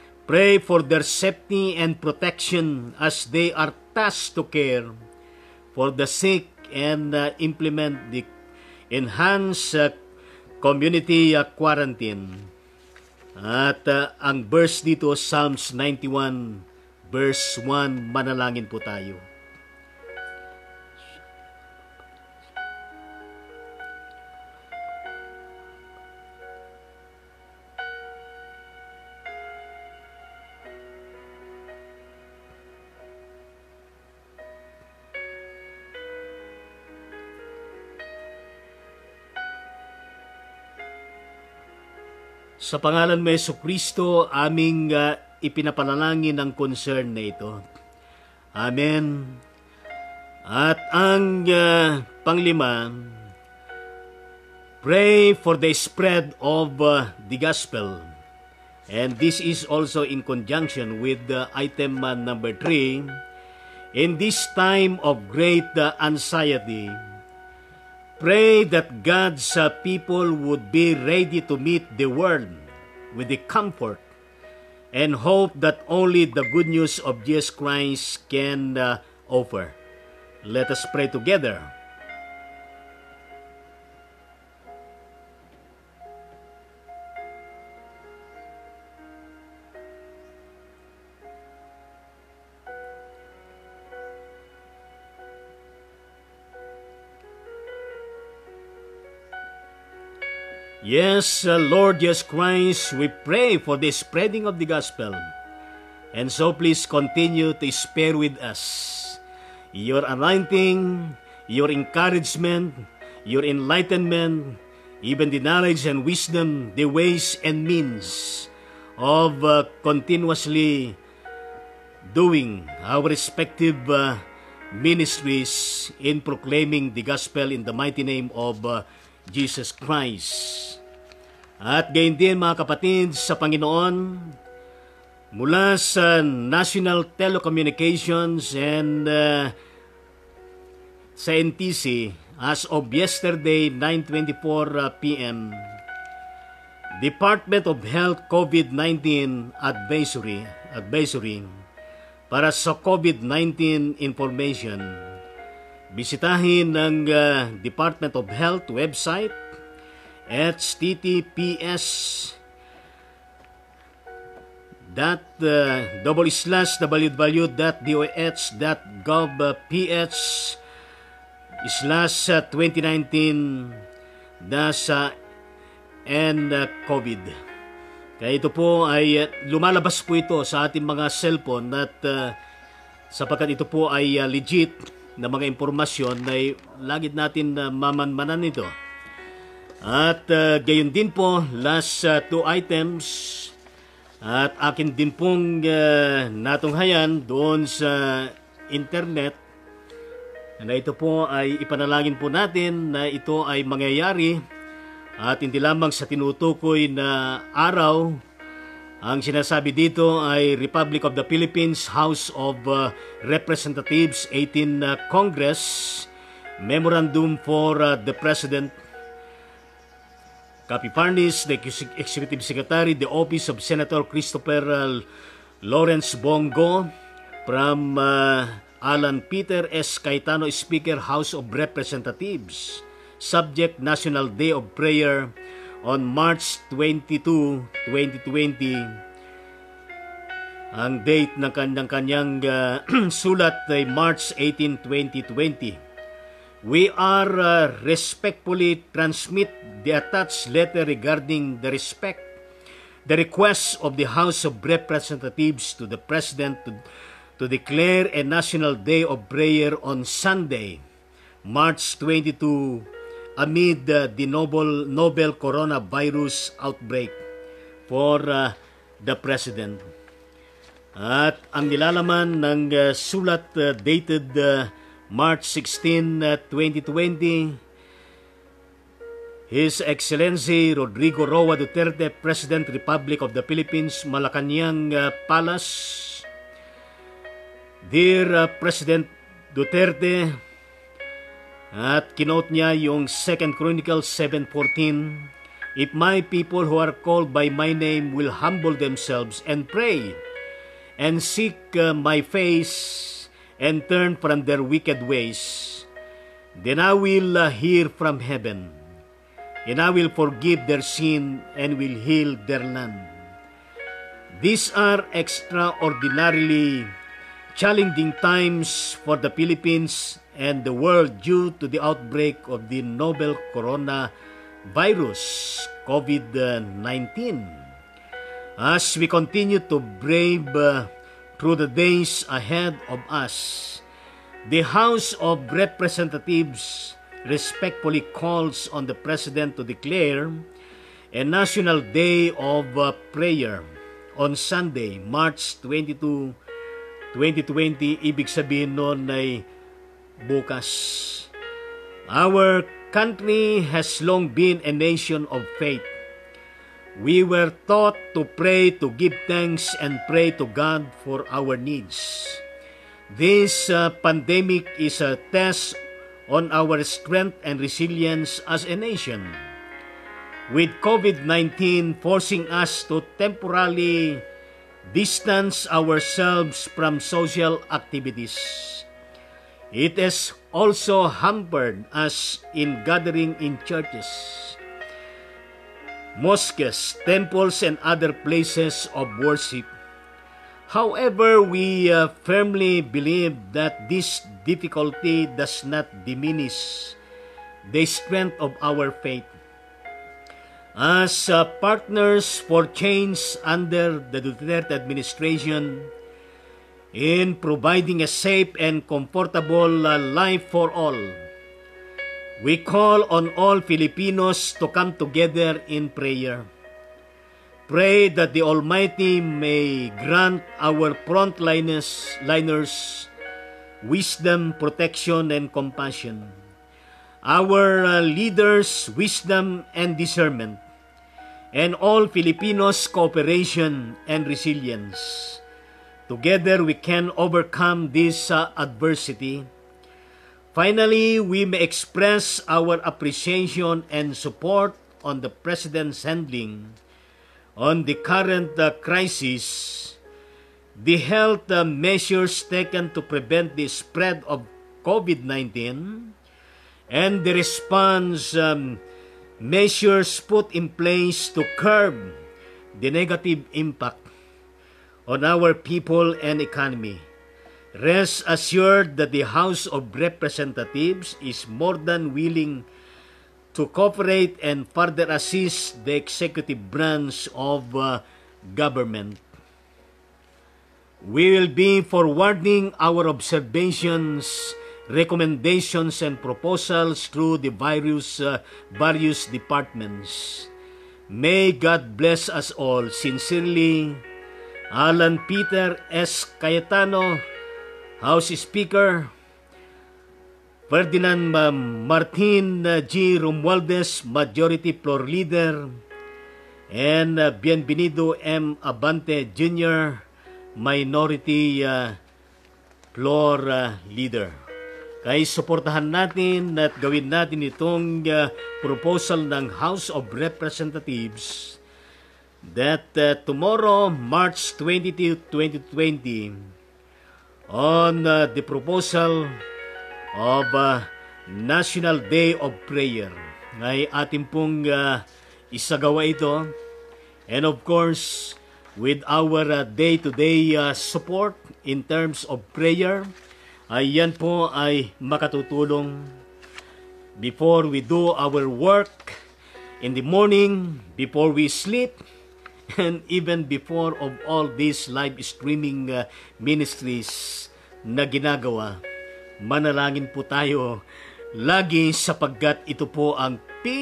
Pray for their safety and protection as they are tasked to care for the sick and implement the enhanced community quarantine. At ang verse dito, Psalms 91 verse 1, manalangin po tayo. Sa pangalan mo Jesucristo, aming ipinapanalangin ang concern na ito. Amen. At ang panglima, pray for the spread of the gospel. And this is also in conjunction with item number 3. In this time of great anxiety, pray that God's people would be ready to meet the world with the comfort and hope that only the good news of Jesus Christ can offer. Let us pray together. Yes, Lord Jesus Christ, we pray for the spreading of the gospel. And so please continue to spare with us your anointing, your encouragement, your enlightenment, even the knowledge and wisdom, the ways and means of continuously doing our respective ministries in proclaiming the gospel in the mighty name of Jesus Christ. At gayon din mga kapatid sa Panginoon, mula sa National Telecommunications and sa NTC, as of yesterday 9:24 p.m., Department of Health COVID-19 advisory para sa COVID-19 information. Bisitahin ng Department of Health website at https://doh.ph/2019-COVID. Kaya ito po ay lumalabas po ito sa ating mga cellphone at sapagkat ito po ay legit na mga impormasyon na lagid natin mamanmanan nito. At gayon din po, last two items, at akin din pong natunghayan doon sa internet na ito po ay ipanalangin po natin na ito ay mangyayari at hindi lamang sa tinutukoy na araw. Ang sinasabi dito ay Republic of the Philippines House of Representatives 18 Congress Memorandum for the President, Copy Parnis, the Executive Secretary, the Office of Senator Christopher Lawrence Bongo, from Alan Peter S. Cayetano, Speaker, House of Representatives. Subject, National Day of Prayer on March 22, 2020, ang date ng kanyang sulat ay March 18, 2020. We are respectfully transmit the attached letter regarding the request of the House of Representatives to the President to declare a National Day of Prayer on Sunday, March 22, amid the novel coronavirus outbreak for the President. At ang nilalaman ng sulat dated March 16, 2020, His Excellency Rodrigo Roa Duterte, President, Republic of the Philippines, Malacanang Palace. Dear President Duterte, at kinote niya yung 2 Chronicles 7:14, if my people who are called by my name will humble themselves and pray and seek my face and turn from their wicked ways, then I will hear from heaven, and I will forgive their sin and will heal their land. These are extraordinarily challenging times for the Philippines and the world due to the outbreak of the novel coronavirus, COVID-19. As we continue to brave through the days ahead of us, the House of Representatives respectfully calls on the President to declare a National Day of Prayer on Sunday, March 22, 2020. Ibig sabihin nun ay bukas. Our country has long been a nation of faith. We were taught to pray, to give thanks, and pray to God for our needs. This pandemic is a test on our strength and resilience as a nation. With COVID-19 forcing us to temporarily distance ourselves from social activities, it has also hampered us in gathering in churches, mosques, temples, and other places of worship. However, we firmly believe that this difficulty does not diminish the strength of our faith. As partners for change under the Duterte administration, in providing a safe and comfortable life for all, we call on all Filipinos to come together in prayer. Pray that the Almighty may grant our frontliners wisdom, protection, and compassion. Our leaders wisdom and discernment, and all Filipinos cooperation and resilience. Together we can overcome this adversity. Finally, we may express our appreciation and support on the President's handling on the current crisis, the health measures taken to prevent the spread of COVID-19, and the response measures put in place to curb the negative impact on our people and economy. Rest assured that the House of Representatives is more than willing to cooperate and further assist the executive branch of government. We will be forwarding our observations, recommendations, and proposals through the various departments. May God bless us all. Sincerely, Alan Peter S. Cayetano, House Speaker, Ferdinand Martin G. Romualdez, Majority Floor Leader, and Bienvenido M. Abante Jr., Minority Floor Leader. Kaya suportahan natin at gawin natin itong proposal ng House of Representatives that tomorrow, March 22, 2020, on the proposal of National Day of Prayer, ay ating pong isagawa ito. And of course, with our day-to-day support in terms of prayer, ay yan po ay makatutulong before we do our work in the morning, before we sleep, and even before of all these live streaming ministries na ginagawa. Manalangin po tayo lagi sapagkat ito po ang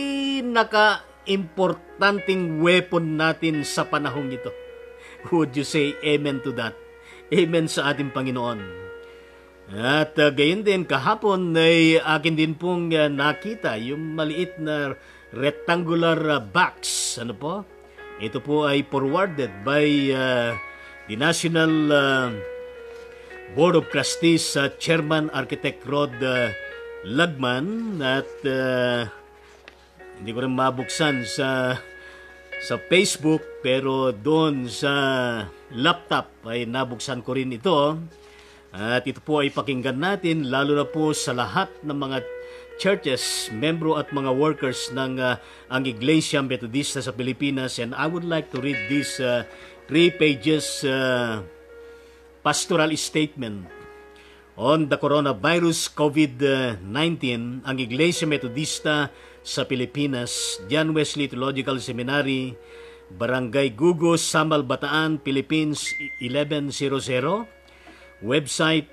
pinaka-importanting weapon natin sa panahong ito. Would you say amen to that? Amen sa ating Panginoon. At gayon din, kahapon ay akin din pong nakita yung maliit na rectangular box. Ano po? Ito po ay forwarded by the National Board of Trustees Chairman Architect Rod Lagman, at hindi ko rin mabuksan sa Facebook, pero doon sa laptop ay nabuksan ko rin ito. At ito po ay pakinggan natin lalo na po sa lahat ng mga churches, membro at mga workers ng ang Iglesia Metodista sa Pilipinas. And I would like to read this 3 pages pastoral statement on the coronavirus COVID-19. Ang Iglesia Metodista sa Pilipinas, John Wesley Theological Seminary, Barangay Gugos, Samal, Bataan, Philippines 1100. Website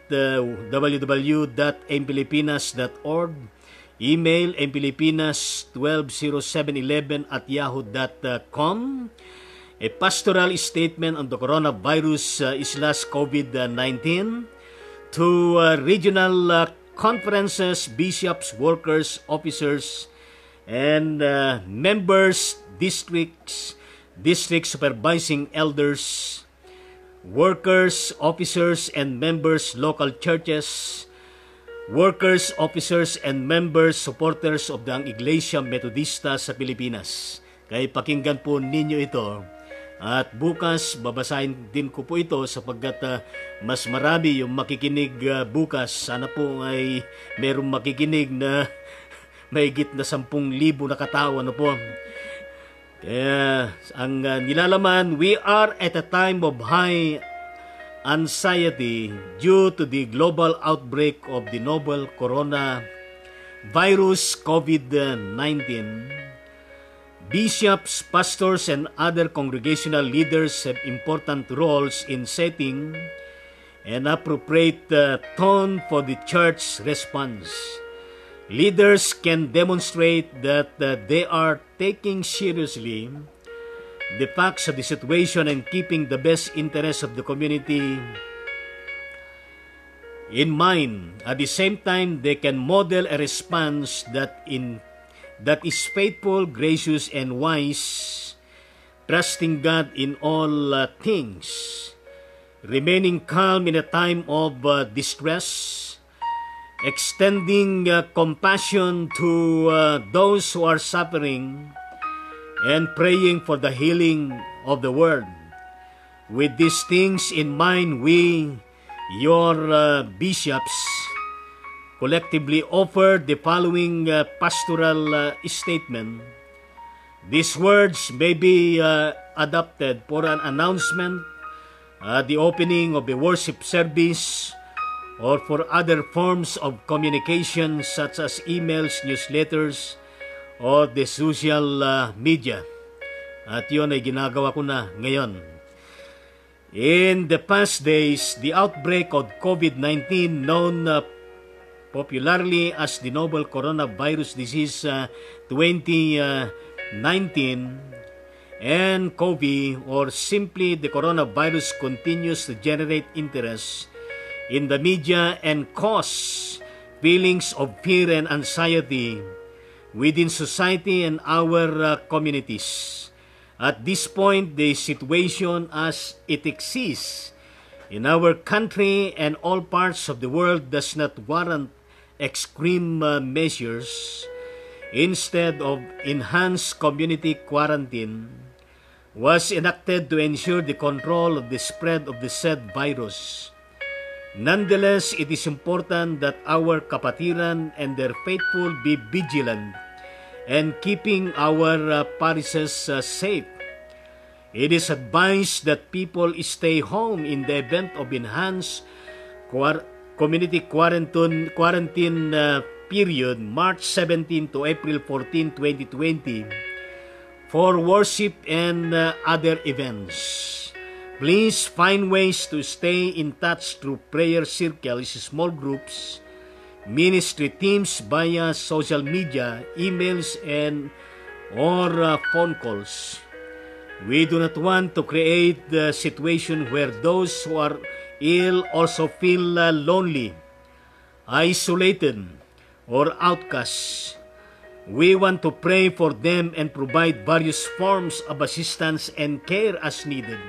www.mpilipinas.org. Email mpilipinas120711@yahoo.com. A pastoral statement on the coronavirus /COVID-19 to regional conferences, bishops, workers, officers, and members, district supervising elders, workers, officers, and members, local churches, workers, officers, and members, supporters of the Iglesia Metodista sa Pilipinas. Kaya pakinggan po ninyo ito. At bukas, babasahin din ko po ito sapagkat mas marami yung makikinig bukas. Sana po ay merong makikinig na mahigit na 10,000 na katao. Ano po? Kaya ang nilalaman, we are at a time of high anxiety due to the global outbreak of the novel coronavirus COVID-19. Bishops, pastors, and other congregational leaders have important roles in setting an appropriate tone for the church's response. Leaders can demonstrate that they are taking seriously the facts of the situation and keeping the best interests of the community in mind. At the same time, they can model a response that is faithful, gracious, and wise, trusting God in all things, remaining calm in a time of distress, extending compassion to those who are suffering, and praying for the healing of the world. With these things in mind, we, your bishops, collectively offer the following pastoral statement. These words may be adopted for an announcement, the opening of a worship service, or for other forms of communication such as emails, newsletters, or the social media. At yun ay ginagawa ko na ngayon. In the past days, the outbreak of COVID-19, known popularly as the novel coronavirus disease 2019, and COVID, or simply the coronavirus, continues to generate interest in the media and cause feelings of fear and anxiety within society and our communities. At this point, the situation as it exists in our country and all parts of the world does not warrant extreme measures. Instead of enhanced community quarantine was enacted to ensure the control of the spread of the said virus. Nonetheless, it is important that our kapatiran and their faithful be vigilant and keeping our parishes safe. It is advised that people stay home in the event of enhanced community quarantine period March 17 to April 14, 2020 for worship and other events. Please find ways to stay in touch through prayer circles, small groups, ministry teams via social media, emails, and or phone calls. We do not want to create the situation where those who are ill also feel lonely, isolated, or outcasts. We want to pray for them and provide various forms of assistance and care as needed.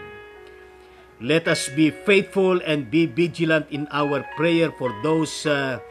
Let us be faithful and be vigilant in our prayer for those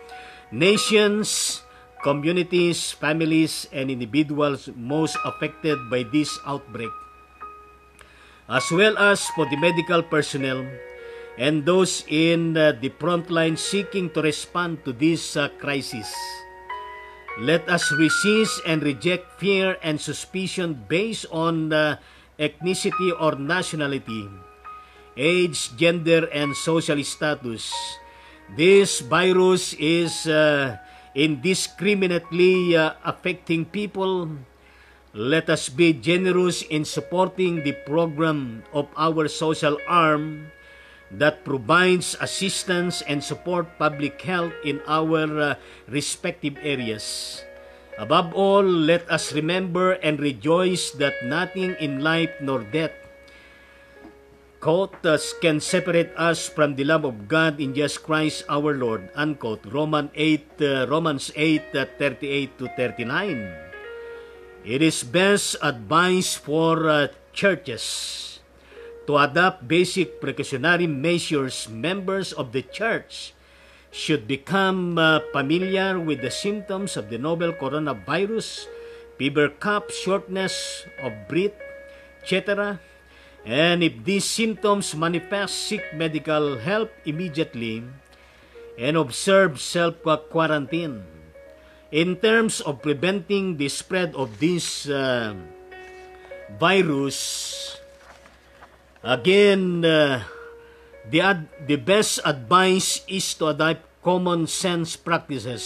nations, communities, families, and individuals most affected by this outbreak, as well as for the medical personnel and those in the front line seeking to respond to this crisis. Let us resist and reject fear and suspicion based on ethnicity or nationality, age, gender, and social status. This virus is indiscriminately affecting people. Let us be generous in supporting the program of our social arm that provides assistance and support public health in our respective areas. Above all, let us remember and rejoice that nothing in life nor death, quote, can separate us from the love of God in Jesus Christ our Lord, unquote. Romans 8:38 to 39. It is best advice for churches to adopt basic precautionary measures. Members of the church should become familiar with the symptoms of the novel coronavirus, fever, cough, shortness of breath, etc. And if these symptoms manifest, seek medical help immediately and observe self-quarantine. In terms of preventing the spread of this virus, again, the best advice is to adopt common sense practices.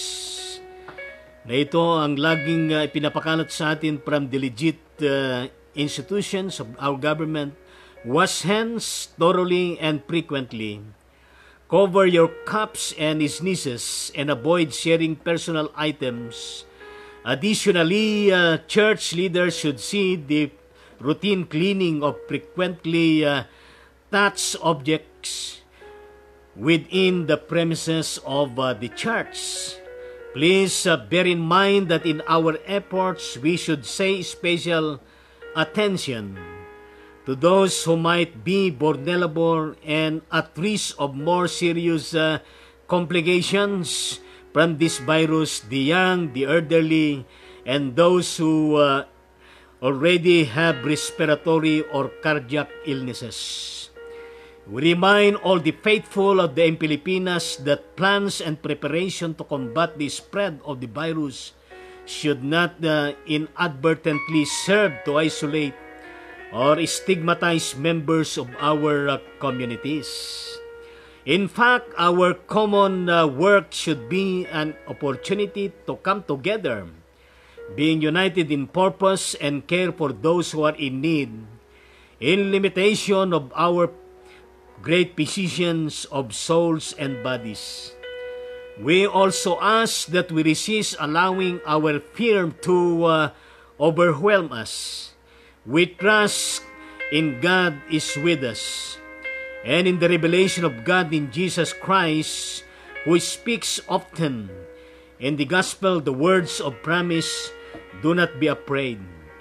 Na ito ang laging ipinapakalat sa atin from the legit institutions of our government. Wash hands thoroughly and frequently. Cover your cups and sneezes and avoid sharing personal items. Additionally, church leaders should see the routine cleaning of frequently touched objects within the premises of the church. Please bear in mind that in our efforts, we should pay special attention to those who might be vulnerable and at risk of more serious complications from this virus, the young, the elderly, and those who already have respiratory or cardiac illnesses. We remind all the faithful of the Pilipinas that plans and preparation to combat the spread of the virus should not inadvertently serve to isolate or stigmatize members of our communities. In fact, our common work should be an opportunity to come together, being united in purpose and care for those who are in need, in limitation of our great physicians of souls and bodies. We also ask that we resist allowing our fear to overwhelm us. We trust in God is with us, and in the revelation of God in Jesus Christ, who speaks often in the gospel the words of promise, do not be afraid.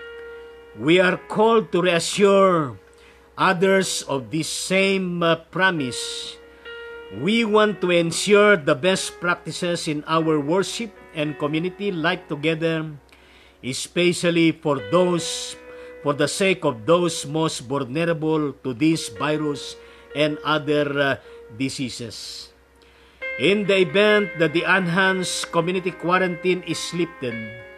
We are called to reassure others of this same promise. We want to ensure the best practices in our worship and community life together, especially for the sake of those most vulnerable to this virus and other diseases. In the event that the enhanced community quarantine is lifted,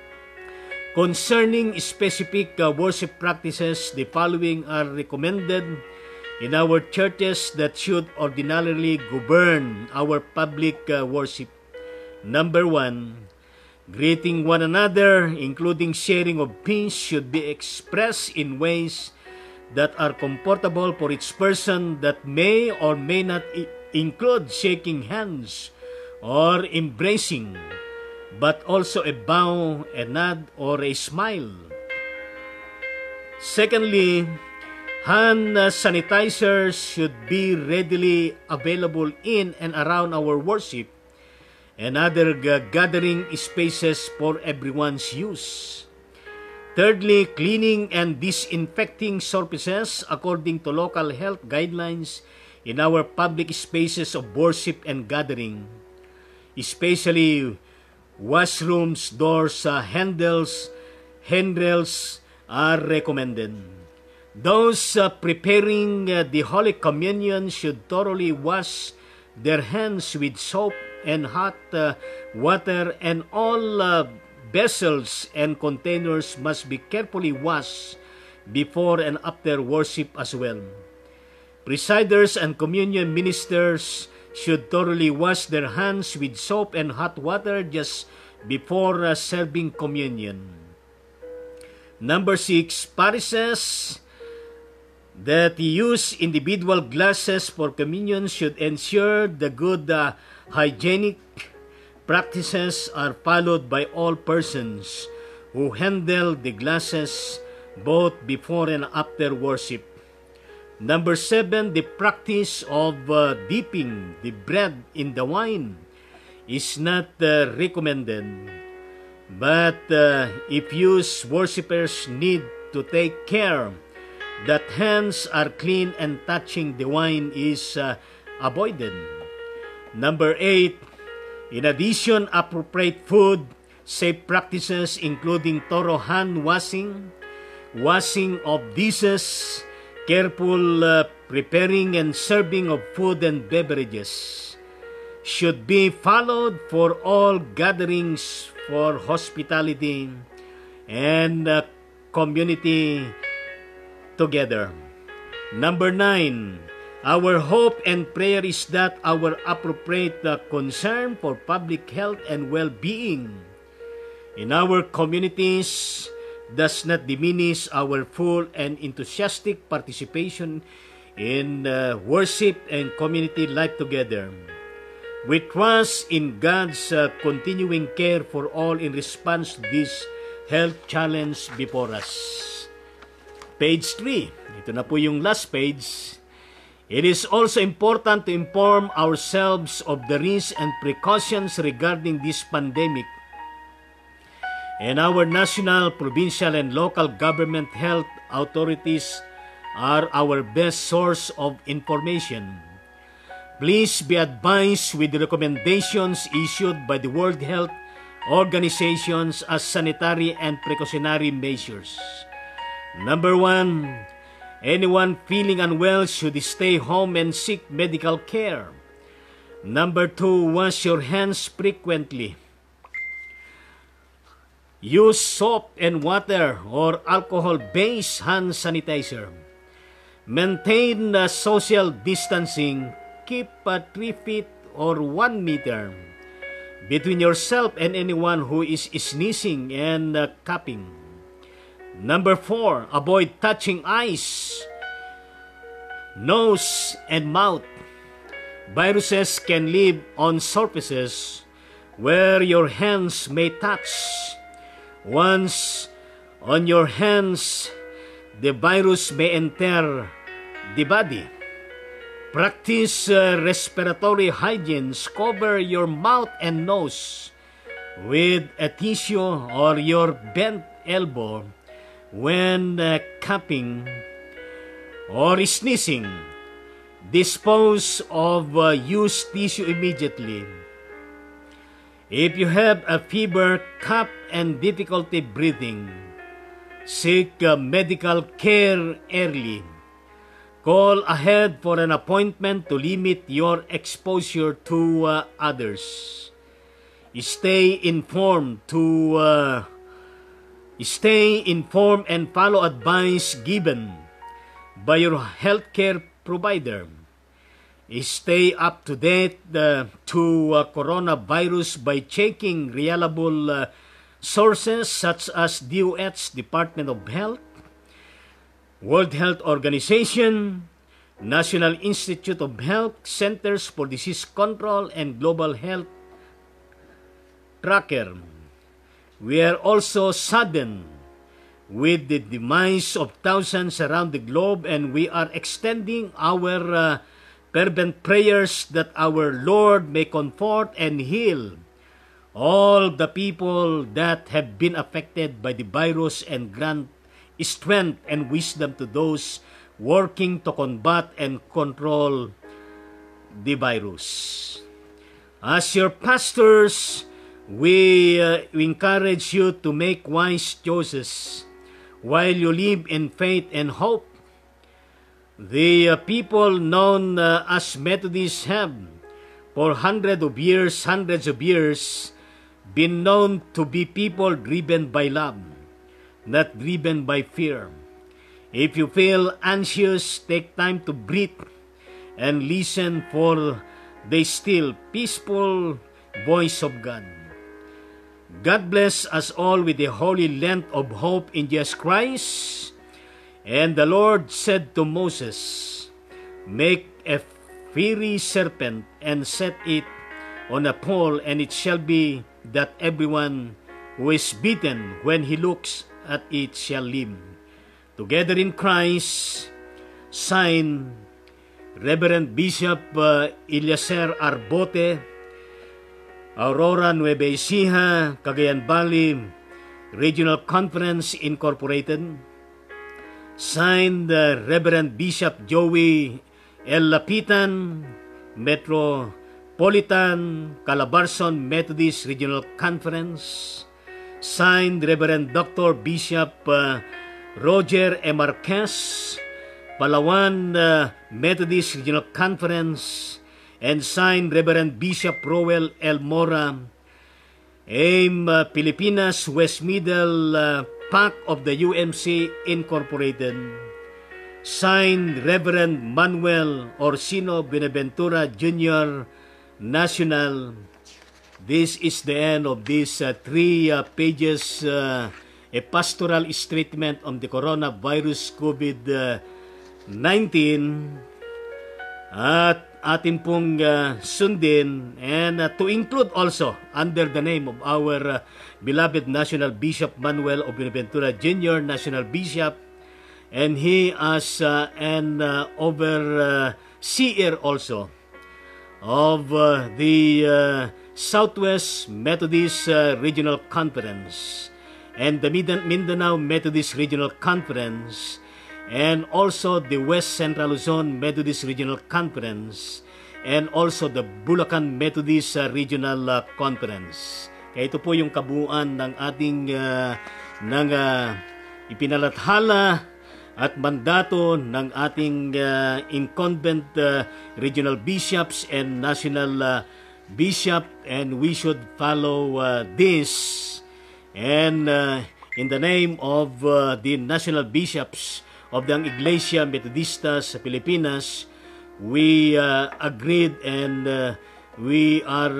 concerning specific worship practices, the following are recommended in our churches that should ordinarily govern our public worship. Number 1, greeting one another, including sharing of peace, should be expressed in ways that are comfortable for each person, that may or may not include shaking hands or embracing, but also a bow, a nod, or a smile. Secondly, hand sanitizers should be readily available in and around our worship and other gathering spaces for everyone's use. Thirdly, cleaning and disinfecting surfaces according to local health guidelines in our public spaces of worship and gathering, especially washrooms, doors, handrails are recommended. Those preparing the Holy Communion should thoroughly wash their hands with soap and hot water, and all vessels and containers must be carefully washed before and after worship as well. Presiders and communion ministers should thoroughly wash their hands with soap and hot water just before serving communion. Number 6, parishes that use individual glasses for communion should ensure the good hygienic practices are followed by all persons who handle the glasses both before and after worship. Number 7, the practice of dipping the bread in the wine is not recommended, but if used, worshippers need to take care that hands are clean and touching the wine is avoided. Number 8, in addition, appropriate food, safe practices including thorough hand washing, washing of dishes, careful preparing and serving of food and beverages should be followed for all gatherings for hospitality and community together. Number 9, our hope and prayer is that our appropriate concern for public health and well-being in our communities does not diminish our full and enthusiastic participation in worship and community life together. We trust in God's continuing care for all in response to this health challenge before us. Page 3. Ito na po yung last page. It is also important to inform ourselves of the risks and precautions regarding this pandemic. And our national, provincial, and local government health authorities are our best source of information. Please be advised with the recommendations issued by the World Health Organizations as sanitary and precautionary measures. Number 1, anyone feeling unwell should stay home and seek medical care. Number 2, wash your hands frequently. Use soap and water or alcohol-based hand sanitizer. Maintain social distancing. Keep 3 feet or 1 meter between yourself and anyone who is sneezing and coughing. Number 4, avoid touching eyes, nose, and mouth. Viruses can live on surfaces where your hands may touch. Once on your hands, the virus may enter the body. Practice respiratory hygiene. Cover your mouth and nose with a tissue or your bent elbow when coughing or sneezing. Dispose of used tissue immediately. If you have a fever, cough, and difficulty breathing, seek medical care early. Call ahead for an appointment to limit your exposure to others. Stay informed and follow advice given by your healthcare provider. Stay up to date to coronavirus by checking reliable sources such as DOH, Department of Health, World Health Organization, National Institute of Health, Centers for Disease Control, and Global Health Tracker. We are also saddened with the demise of thousands around the globe, and we are extending our fervent prayers that our Lord may comfort and heal all the people that have been affected by the virus and grant strength and wisdom to those working to combat and control the virus. As your pastors, we encourage you to make wise choices while you live in faith and hope The people known as Methodists have, for hundreds of years, been known to be people driven by love, not driven by fear. If you feel anxious, take time to breathe and listen for the still, peaceful voice of God. God bless us all with the holy length of hope in Jesus Christ. And the Lord said to Moses, "Make a fiery serpent and set it on a pole, and it shall be that everyone who is bitten when he looks at it shall live." Together in Christ, signed Reverend Bishop Eliezer Arbote, Aurora, Nueva Ecija, Cagayan Valley Regional Conference Incorporated. Signed Reverend Bishop Joey L. Lapitan, Metropolitan Calabarzon Methodist Regional Conference. Signed Reverend Dr. Bishop Roger E. Marquez, Palawan Methodist Regional Conference. And signed Reverend Bishop Roel L. Mora, AIM Pilipinas West Middle PAC of the UMC Incorporated. Signed Reverend Manuel Orsino Benaventura Jr. National. This is the end of these 3 pages, a pastoral statement on the coronavirus COVID-19. At atin pong sundin, and to include also under the name of our beloved National Bishop Manuel O. Benaventura Jr., National Bishop, and he as an overseer also of the Southwest Methodist Regional Conference and the Mindanao Methodist Regional Conference, and also the West Central Luzon Methodist Regional Conference, and also the Bulacan Methodist Regional Conference. Kaya ito po yung kabuuan ng ating ipinalathala at mandato ng ating incumbent regional bishops and national bishop, and we should follow this. And in the name of the national bishops of the Iglesia Metodista sa Pilipinas, we agreed and we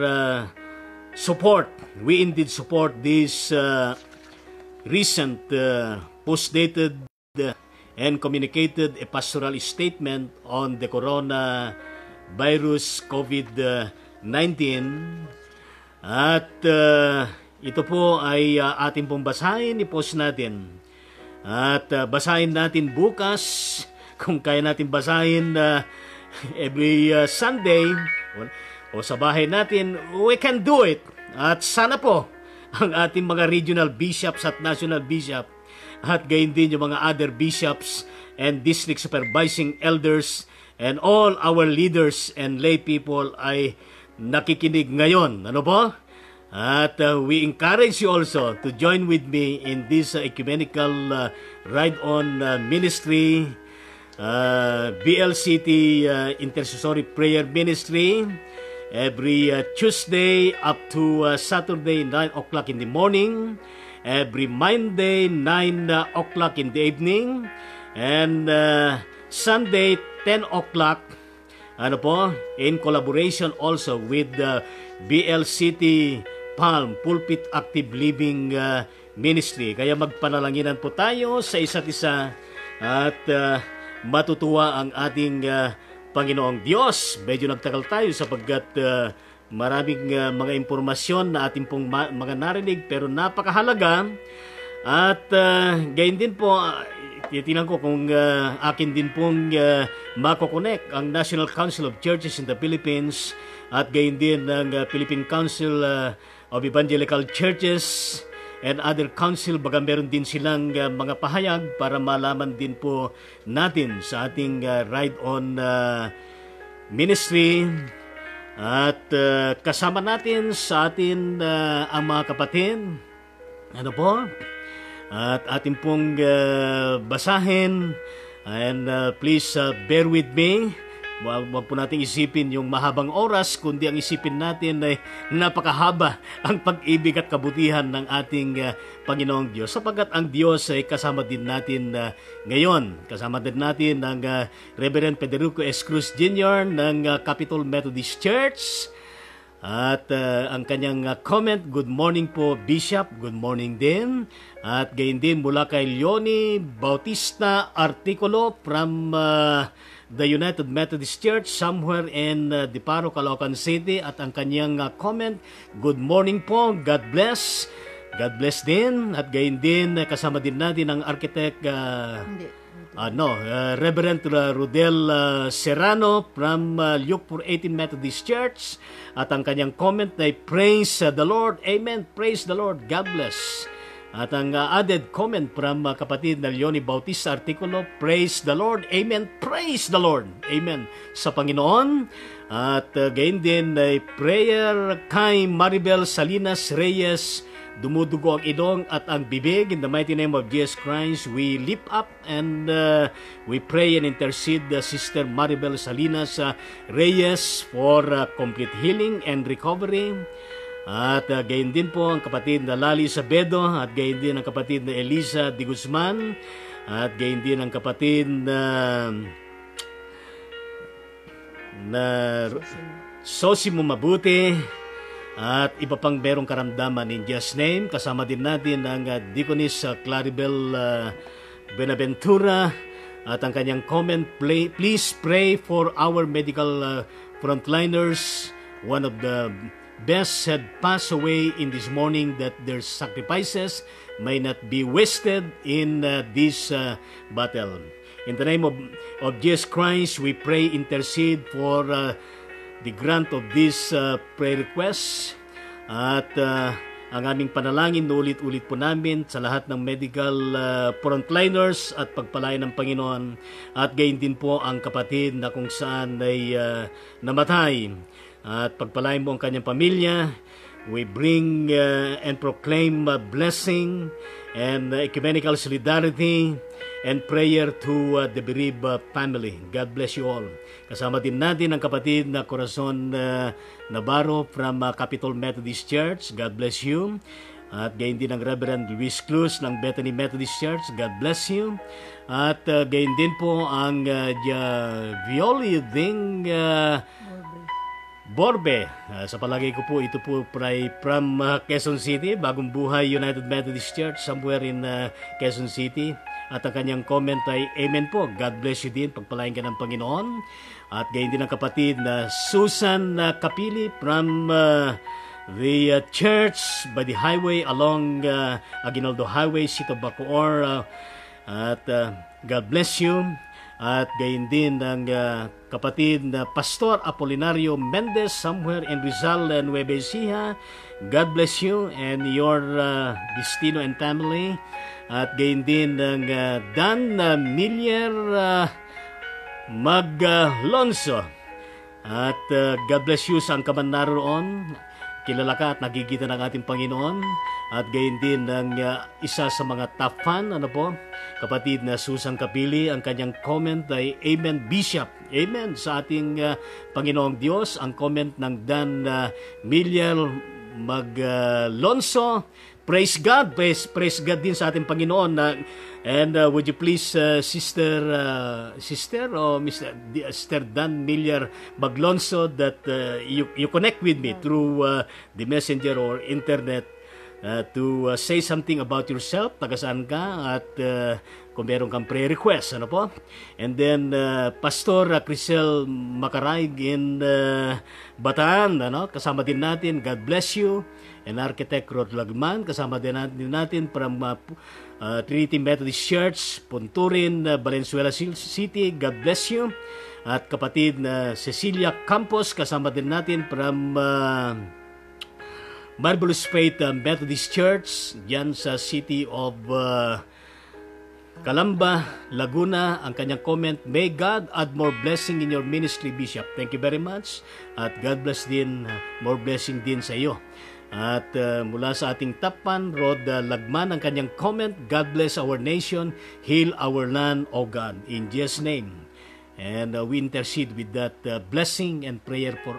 indeed support this recent post-dated and communicated a pastoral statement on the coronavirus COVID-19. At ito po ay ating pong basahin, i-post natin. At basahin natin bukas, kung kaya natin basahin every Sunday, o sa bahay natin, we can do it. At sana po, ang ating mga regional bishops at national bishop, at gayon din yung mga other bishops and district supervising elders, and all our leaders and lay people ay nakikinig ngayon. Ano po? At we encourage you also to join with me in this ecumenical ride-on ministry, BLCT Intercessory Prayer Ministry, every Tuesday up to Saturday 9 o'clock in the morning, every Monday 9 o'clock in the evening, and Sunday 10 o'clock, ano po, in collaboration also with the BLCT Palm Pulpit Active Living Ministry. Kaya magpanalanginan po tayo sa isa't isa at matutuwa ang ating Panginoong Diyos. Medyo nagtagal tayo sapagkat maraming mga impormasyon na ating pong mga narinig, pero napakahalaga. At gayon din po, titinan ko kung akin din pong makokonek ang National Council of Churches in the Philippines at gayon din ng Philippine Council of Evangelical Churches and other council. Baga meron din silang mga pahayag para malaman din po natin sa ating ride-on ministry. At kasama natin sa atin ang mga kapatid. Ano po? At ating pong basahin And please bear with me. Huwag po nating isipin yung mahabang oras, kundi ang isipin natin ay napakahaba ang pag-ibig at kabutihan ng ating Panginoong Diyos. Sapagkat ang Diyos ay kasama din natin ngayon. Kasama din natin ang Reverend Federico S. Cruz Jr. ng Capitol Methodist Church. At ang kanyang comment, good morning po Bishop, good morning din. At gayon din mula kay Leonie Bautista Articulo from the United Methodist Church somewhere in Diparo, Caloocan City. At ang kanyang comment, good morning po, God bless. God bless din. At gayon din kasama din natin ang architect Reverend Rodel Serrano from Luke 418 Methodist Church. At ang kanyang comment ay praise the Lord. Amen. Praise the Lord. God bless. At ang added comment from kapatid na Leonie Bautista Articulo, praise the Lord. Amen. Praise the Lord. Amen. Sa Panginoon. At gayon din ay prayer kay Maribel Salinas Reyes, dumudugo ang idong at ang bibig. In the mighty name of Jesus Christ, we lift up and we pray and intercede Sister Maribel Salinas Reyes for complete healing and recovery. At gayon din po ang kapatid na Lali Sabedo, at gayon din ang kapatid na Elisa Di Guzman, at gayon din ang kapatid na Sosimo Mabuti, at iba pang merong karamdaman in Jesus' name. Kasama din natin ang Deaconess Claribel Benaventura, at ang kanyang comment, please pray for our medical frontliners. One of the best had passed away in this morning, that their sacrifices may not be wasted in this battle. In the name of Jesus Christ, we pray, intercede for the grant of this prayer request. At ang aming panalangin, ulit-ulit po namin sa lahat ng medical frontliners at pagpalain ng Panginoon. At gayon din po ang kapatid na kung saan ay namatay. At pagpalain mo ang kanyang pamilya. We bring and proclaim blessing and ecumenical solidarity and prayer to the bereaved family. God bless you all. Kasama din natin ang kapatid na Corazon Navarro from Capitol Methodist Church. God bless you. At gayon din ang Reverend Luis Cruz ng Bethany Methodist Church. God bless you. At gayon din po ang Violi Ding Borbe. Sa palagay ko po, ito po from Quezon City, Bagong Buhay United Methodist Church, somewhere in Quezon City. At ang kanyang comment ay, amen po, God bless you din, pagpalain ka ng Panginoon. At gayon din ang kapatid na Susan Kapili from the church by the highway along Aguinaldo Highway, Sito Bacoor. At God bless you. At gayon din ang kapatid na Pastor Apolinario Mendez somewhere in Rizal and Nueva Ecija. God bless you and your destino and family. At gayon din ang Dan Miller Maglonso. At God bless you saan ka man naroon. Kilala ka at nakikita ng ating Panginoon. At gayon din ang isa sa mga top fan, kapatid na Susan Kapili, ang kanyang comment ay Amen Bishop. Amen sa ating Panginoong Diyos. Ang comment ng Dan Miller Maglonso, praise God. Praise God din sa ating Panginoon. And would you please Sister Dan Miller Maglonso, that you connect with me through the messenger or internet to say something about yourself, taga saan ka, at kung meron kang prayer request, And then Pastor Crisel Macaray in Bataan, kasama din natin, God bless you. And Architect Rod Lagman, kasama din natin from Trinity Methodist Church, Punturin, Valenzuela City, God bless you. At kapatid na Cecilia Campos, kasama din natin from Marvelous Faith Methodist Church, dyan sa city of Calamba, Laguna. Ang kanyang comment, may God add more blessing in your ministry, Bishop. Thank you very much. At God bless din, more blessing din sa iyo. At mula sa ating tapan, Rod Lagman, ang kanyang comment, God bless our nation, heal our land, O God, in Jesus' name. And we intercede with that blessing and prayer for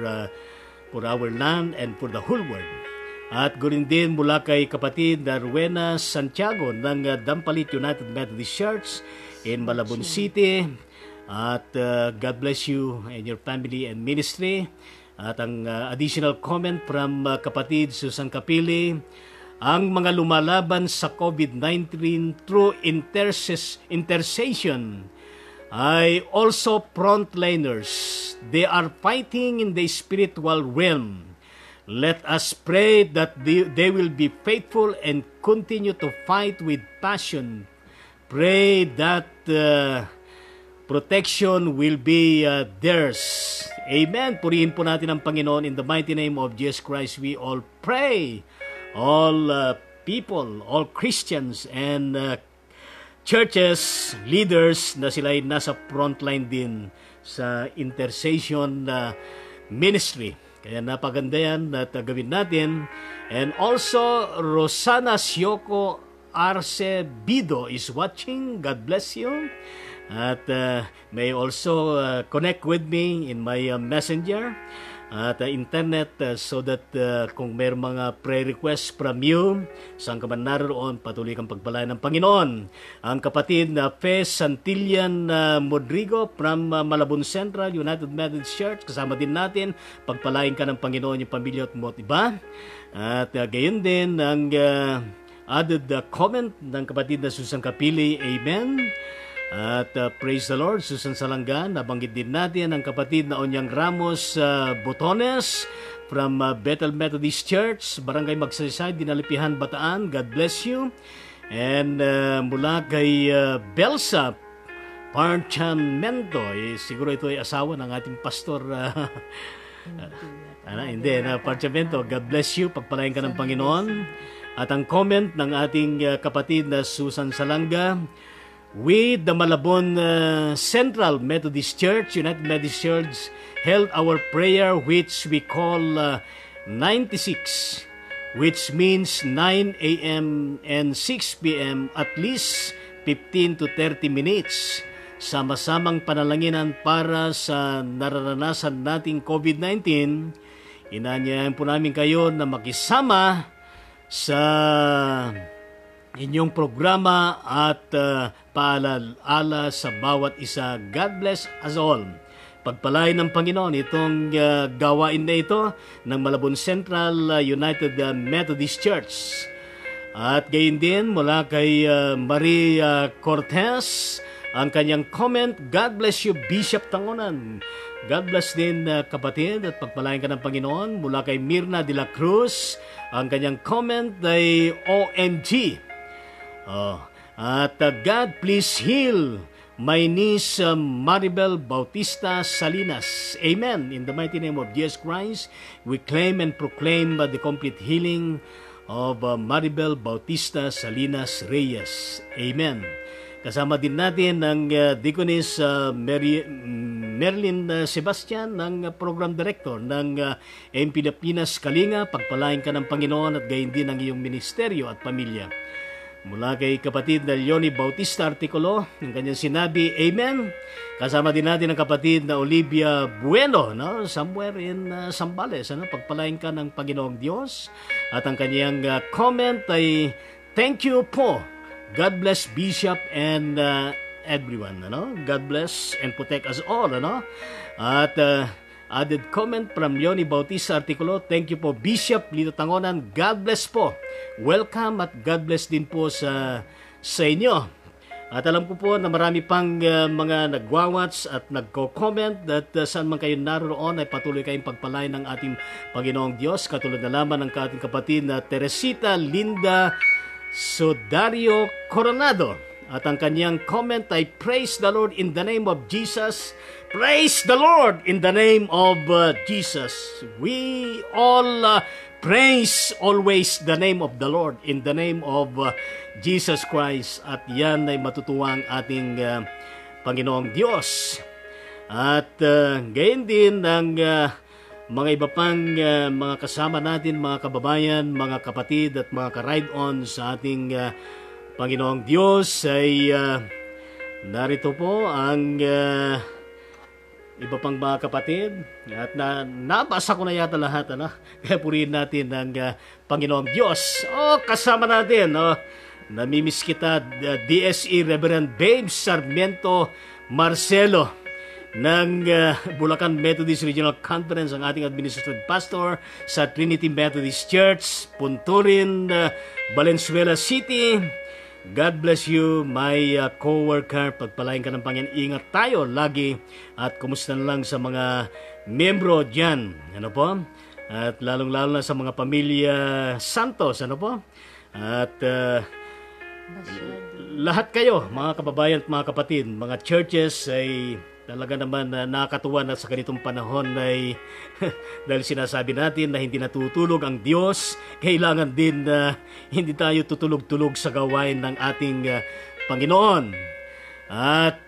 our land and for the whole world. At ganoon din mula kay kapatid Rowena Santiago ng Dampalit United Methodist Church in Malabon City. At God bless you and your family and ministry. At ang additional comment from kapatid Susan Kapili, ang mga lumalaban sa COVID-19 through intercession ay also frontliners. They are fighting in the spiritual realm. Let us pray that they will be faithful and continue to fight with passion. Pray that protection will be theirs. Amen. Purihin po natin ang Panginoon in the mighty name of Jesus Christ. We all pray. All people, all Christians and churches, leaders na sila ay nasa frontline din sa intercession ministry. Kaya napaganda yan na gawin natin. And also, Rosana Sioko Arce Bido is watching. God bless you. At may also connect with me in my messenger at internet so that kung may mga prayer requests from you, saan ka man naroon, patuloy kang pagpalain ng Panginoon. Ang kapatid na Fe Santillan Modrigo from Malabon Central United Methodist Church, kasama din natin, pagpalain ka ng Panginoon yung pamilya at mo, iba. At gayon din ang added comment ng kapatid na Susan Kapili, amen. At praise the Lord, Susan Salangan, nabanggit din natin ang kapatid na Onyang Ramos Botones from Bethel Methodist Church, Barangay Magsaysay, Dinalipihan, Bataan. God bless you. And mula kay Belsa Parchamento, siguro ito ay asawa ng ating pastor. Hindi, Parchamento, God bless you, pagpalain ka ng Panginoon. At ang comment ng ating kapatid na Susan Salanga, with the Malabon Central Methodist Church, United Methodist Church, held our prayer which we call 96, which means 9 a.m. and 6 p.m. at least 15 to 30 minutes. Sama-samang panalanginan para sa nararanasan nating COVID-19. Inanyayahan po namin kayo na makisama sa inyong programa at paalala sa bawat isa. God bless us all. Pagpalain ng Panginoon itong gawain na ito ng Malabon Central United Methodist Church. At gayon din mula kay Marie Cortez, ang kanyang comment, God bless you, Bishop Tangonan. God bless din kapatid at pagpalain ka ng Panginoon. Mula kay Mirna de la Cruz, ang kanyang comment ay OMG. At God please heal my niece Maribel Bautista Salinas. Amen. In the mighty name of Jesus Christ, we claim and proclaim the complete healing of Maribel Bautista Salinas Reyes. Amen. Kasama din natin ang Deaconess Merlin Sebastian, ng Program Director ng Pilipinas Kalinga. Pagpalain ka ng Panginoon at gayon din ang iyong ministeryo at pamilya. Mula kay kapatid na Leonie Bautista Articulo, ng kanyang sinabi, amen. Kasama din natin ang kapatid na Olivia Bueno, no? Somewhere in Zambales. Pagpalain ka ng Panginoong Diyos. At ang kanyang comment ay, thank you po. God bless Bishop and everyone. God bless and protect us all. At added comment from Leonie Bautista Articulo, thank you po Bishop Lito Tangonan. God bless po. Welcome at God bless din po sa inyo. At alam ko po na marami pang mga nagwawats at nagko-comment at saan man kayo naroon ay patuloy kayong pagpalain ng ating Panginoong Diyos. Katulad na lamang ng ating kapatid na Teresita Linda Sodario Coronado. At ang kanyang comment ay, praise the Lord in the name of Jesus. Praise the Lord in the name of Jesus. We all praise always the name of the Lord in the name of Jesus Christ. At yan ay matutuwang ating Panginoong Diyos. At gayon din ang mga iba pang mga kasama natin, mga kababayan, mga kapatid at mga ka-ride-on sa ating Panginoong Diyos ay narito po ang iba pang mga kapatid at nabasa ko na yata lahat, ano? Kaya purihin natin ang Panginoong Diyos. Kasama natin, namimiss kita, DSE Reverend Babe Sarmiento Marcelo ng Bulacan Methodist Regional Conference, ang ating administrative pastor sa Trinity Methodist Church, Punturin, Valenzuela City. God bless you, my co-worker. Pagpalain ka ng Panginoon. Ingat tayo lagi. At kumusta na lang sa mga membro dyan. Ano po? At lalong-lalo na sa mga pamilya Santos. Ano po? At lahat kayo, mga kababayan at mga kapatid, mga churches ay talaga naman nakakatuwa na sa ganitong panahon ay dahil sinasabi natin na hindi natutulog ang Diyos, kailangan din na hindi tayo tutulog-tulog sa gawain ng ating Panginoon. At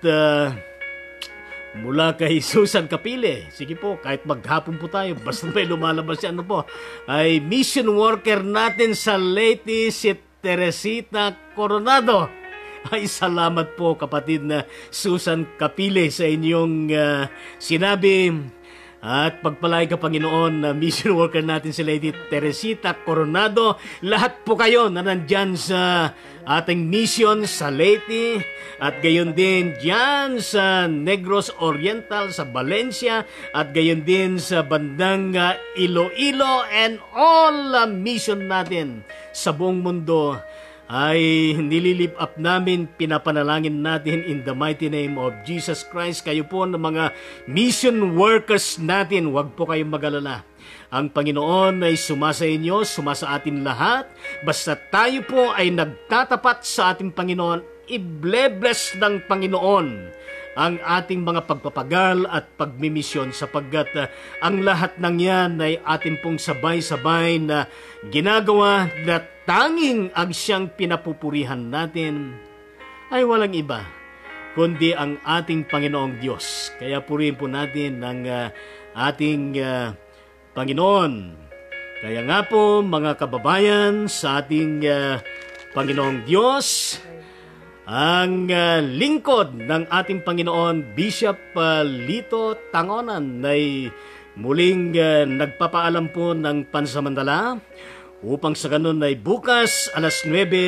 mula kay Susan Kapile, sige po, kahit maghapon po tayo, basta may lumalabas yan, ano po, ay mission worker natin sa Leyte, si Teresita Coronado. Ay, salamat po kapatid na Susan Kapile sa inyong sinabi. At pagpalay ka Panginoon na mission worker natin si Lady Teresita Coronado. Lahat po kayo na nandyan sa ating mission sa Leyte. At gayon din dyan sa Negros Oriental, sa Valencia. At gayon din sa bandang Iloilo and all mission natin sa buong mundo ay nililip up namin, pinapanalangin natin in the mighty name of Jesus Christ. Kayo po ng mga mission workers natin, huwag po kayong mag-alala. Ang Panginoon ay sumasa inyo, sumasa atin lahat. Basta tayo po ay nagtatapat sa ating Panginoon, i-bless ng Panginoon ang ating mga pagpapagal at pagmimisyon sapagkat ang lahat ng yan ay atin pong sabay-sabay na ginagawa na tanging ang siyang pinapupurihan natin ay walang iba kundi ang ating Panginoong Diyos. Kaya purihin po natin ang ating Panginoon. Kaya nga po mga kababayan sa ating Panginoong Diyos, ang lingkod ng ating Panginoon, Bishop Lito Tangonan, ay muling nagpapaalam po ng pansamantala upang sa ganun ay bukas alas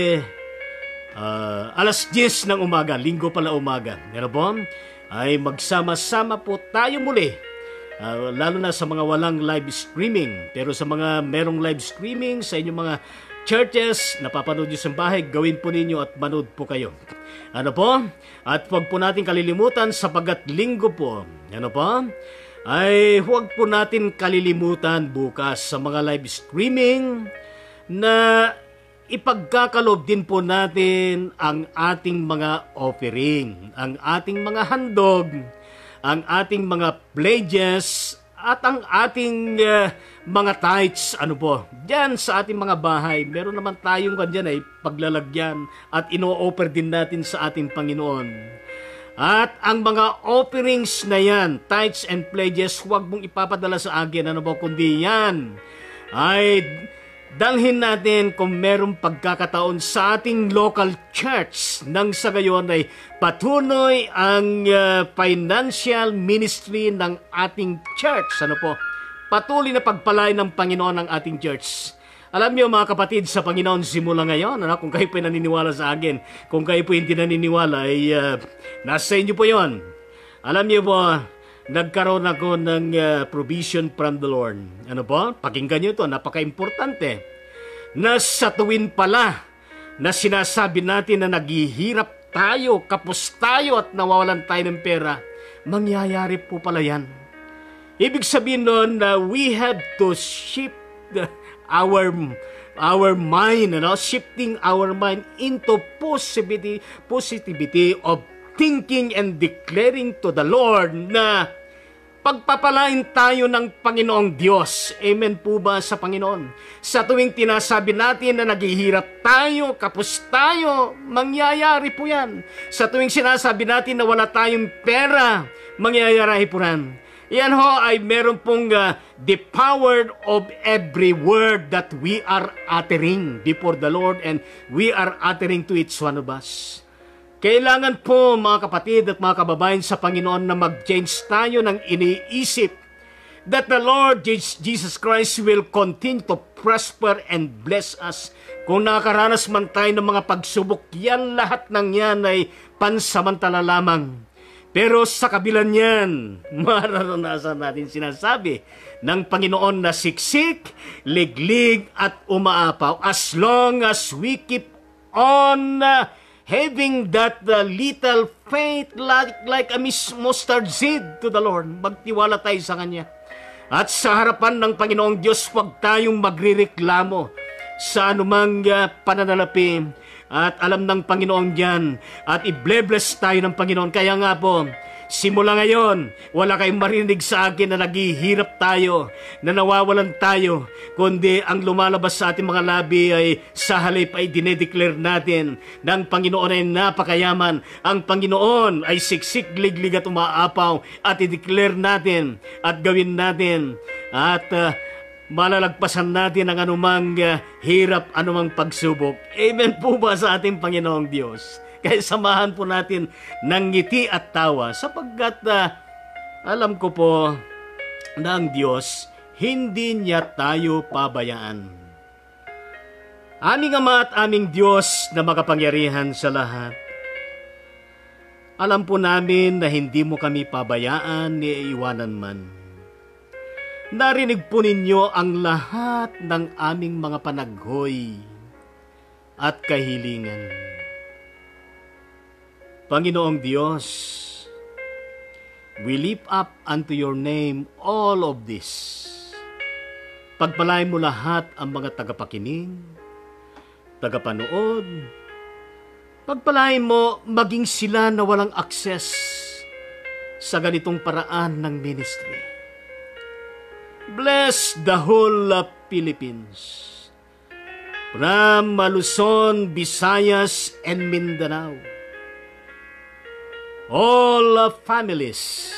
9, alas 10 ng umaga, linggo pala umaga, ay magsama-sama po tayo muli. Lalo na sa mga walang live streaming. Pero sa mga merong live streaming sa inyong mga churches, napapanood nyo sa bahay, gawin po ninyo at manood po kayo. Ano po? At huwag po natin kalilimutan sapagkat linggo po, ay huwag po natin kalilimutan bukas sa mga live streaming na ipagkakalob din po natin ang ating mga offering, ang ating mga handog, ang ating mga pledges, at ang ating mga tithes, dyan sa ating mga bahay, meron naman tayong dyan ay paglalagyan at ino-offer din natin sa ating Panginoon. At ang mga offerings na yan, tithes and pledges, huwag mong ipapadala sa akin, kundi yan ay dalhin natin kung merong pagkakataon sa ating local church nang sa gayon ay patuloy ang financial ministry ng ating church. Patuloy na pagpalain ng Panginoon ang ating church. Alam niyo mga kapatid sa Panginoon simula ngayon, kung kayo po naniniwala sa akin, kung kayo po hindi naniniwala, ay nasa inyo po yon. Alam niyo po, nagkaroon ako ng provision from the Lord. Pakinggan nyo ito, napaka-importante. Na sa tuwin pala na sinasabi natin na naghihirap tayo, kapos tayo at nawawalan tayo ng pera, mangyayari po pala yan. Ibig sabihin nun na we have to shift our mind, shifting our mind into positivity of thinking and declaring to the Lord na pagpapalain tayo ng Panginoong Diyos. Amen po ba sa Panginoon? Sa tuwing tinasabi natin na naghihirap tayo, kapos tayo, mangyayari po yan. Sa tuwing sinasabi natin na wala tayong pera, mangyayari po yan. Yan ho ay meron pong the power of every word that we are uttering before the Lord and we are uttering to each one of us. Kailangan po mga kapatid at mga kababayan sa Panginoon na mag-change tayo ng iniisip that the Lord Jesus Christ will continue to prosper and bless us. Kung nakakaranas man tayo ng mga pagsubok, yan lahat ng yan ay pansamantala lamang. Pero sa kabila niyan, mararanasan natin sinasabi ng Panginoon na siksik, liglig at umaapaw. As long as we keep on having that little faith like a mustard seed to the Lord, magtiwala tayo sa Kanya. At sa harapan ng Panginoong Diyos, huwag tayong magrireklamo sa anumang pananalapi. At alam ng Panginoon yan. At i-bless tayo ng Panginoon. Kaya nga po, simula ngayon, wala kayong marinig sa akin na naghihirap tayo, na nawawalan tayo, kundi ang lumalabas sa ating mga labi ay sa halip ay dinedeclare natin na ang Panginoon ay napakayaman. Ang Panginoon ay siksik, liglig at umaapaw at i-declare natin at gawin natin at malalagpasan natin ang anumang hirap, anumang pagsubok. Amen po ba sa ating Panginoong Diyos? Kaya samahan po natin ng ngiti at tawa sapagkat alam ko po na ang Diyos hindi niya tayo pabayaan. Aming Ama at aming Diyos na makapangyarihan sa lahat, alam po namin na hindi mo kami pabayaan ni iwanan man. Narinig po ninyo ang lahat ng aming mga panaghoy at kahilingan. Panginoong Diyos, we lift up unto your name all of this. Pagpalain mo lahat ang mga tagapakinig, tagapanood. Pagpalain mo maging sila na walang access sa ganitong paraan ng ministry. Bless the whole Philippines, from Luzon, Visayas, and Mindanao. All families,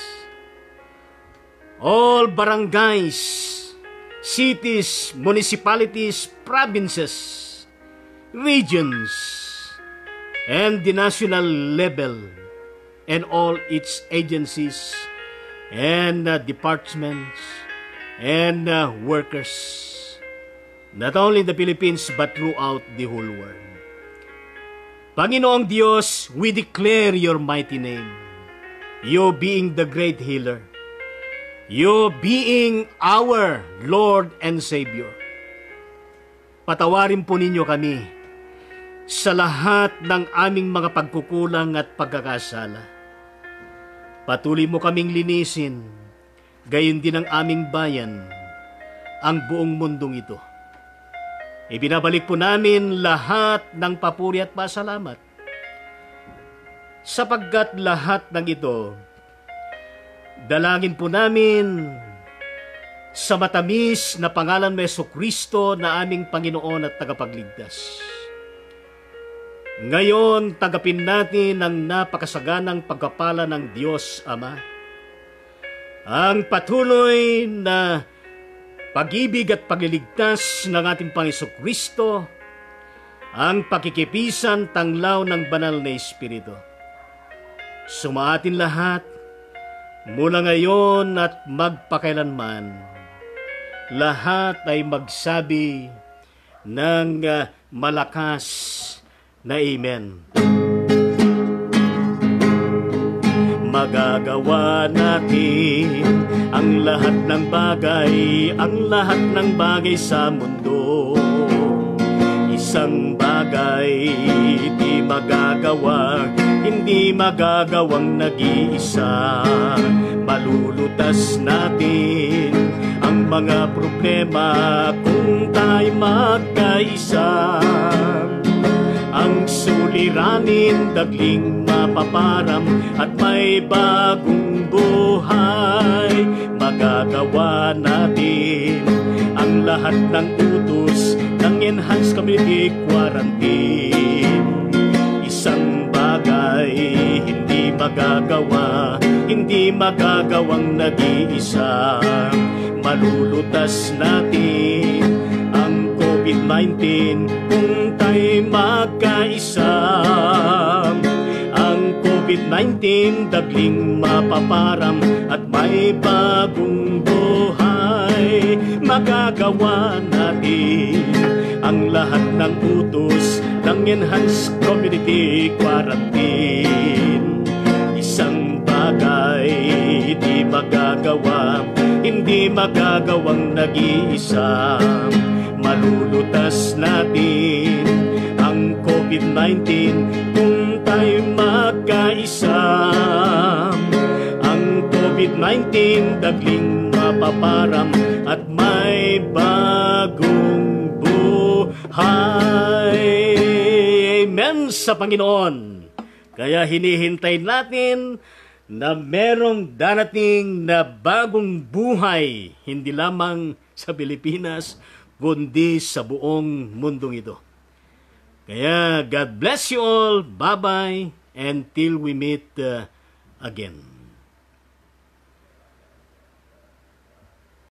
all barangays, cities, municipalities, provinces, regions, and the national level, and all its agencies and departments and workers, not only in the Philippines but throughout the whole world. Panginoong Diyos, we declare your mighty name, you being the great healer, you being our Lord and Savior. Patawarin po ninyo kami sa lahat ng aming mga pagkukulang at pagkakasala. Patuloy mo kaming linisin, gayon din ang aming bayan, ang buong mundong ito. Ibinabalik po namin lahat ng papuri at pasalamat, sapagkat lahat ng ito, dalangin po namin sa matamis na pangalan ni Jesucristo na aming Panginoon at tagapagligtas. Ngayon, tagapin natin ang napakasaganang pagkapala ng Diyos Ama, ang patuloy na pag-ibig at pagliligtas ng ating Panginoong Kristo, ang pakikipisan tanglaw ng banal na Espiritu. Sumaatin lahat, mula ngayon at magpakailanman, lahat ay magsabi ng malakas na Amen. Magagawa natin ang lahat ng bagay sa mundo. Isang bagay di magagawa, hindi magagawang nag-iisa. Malulutas natin ang mga problema kung tayo magkaisa. Ang suliranin dagling mapaparam at may bagong buhay. Magagawa natin ang lahat ng utos ng Enhanced Community Quarantine. Isang bagay hindi magagawa, hindi magagawang nag-iisa. Malulutas natin ang COVID-19 kung tayo'y magkaisa. Ang COVID-19 dagling mapaparam at may bagong buhay. Magagawa natin ang lahat ng utos ng Enhanced Community Quarantine. Isang bagay di magagawa, hindi magagawang nag-iisa. Malulutas natin ang COVID-19 kung tayo magkaisa. Ang COVID-19 dagling mapaparam at may bagong buhay. Amen sa Panginoon. Kaya hinihintay natin na merong darating na bagong buhay, hindi lamang sa Pilipinas, kundi sa buong mundong ito. Kaya God bless you all. Bye-bye until we meet again.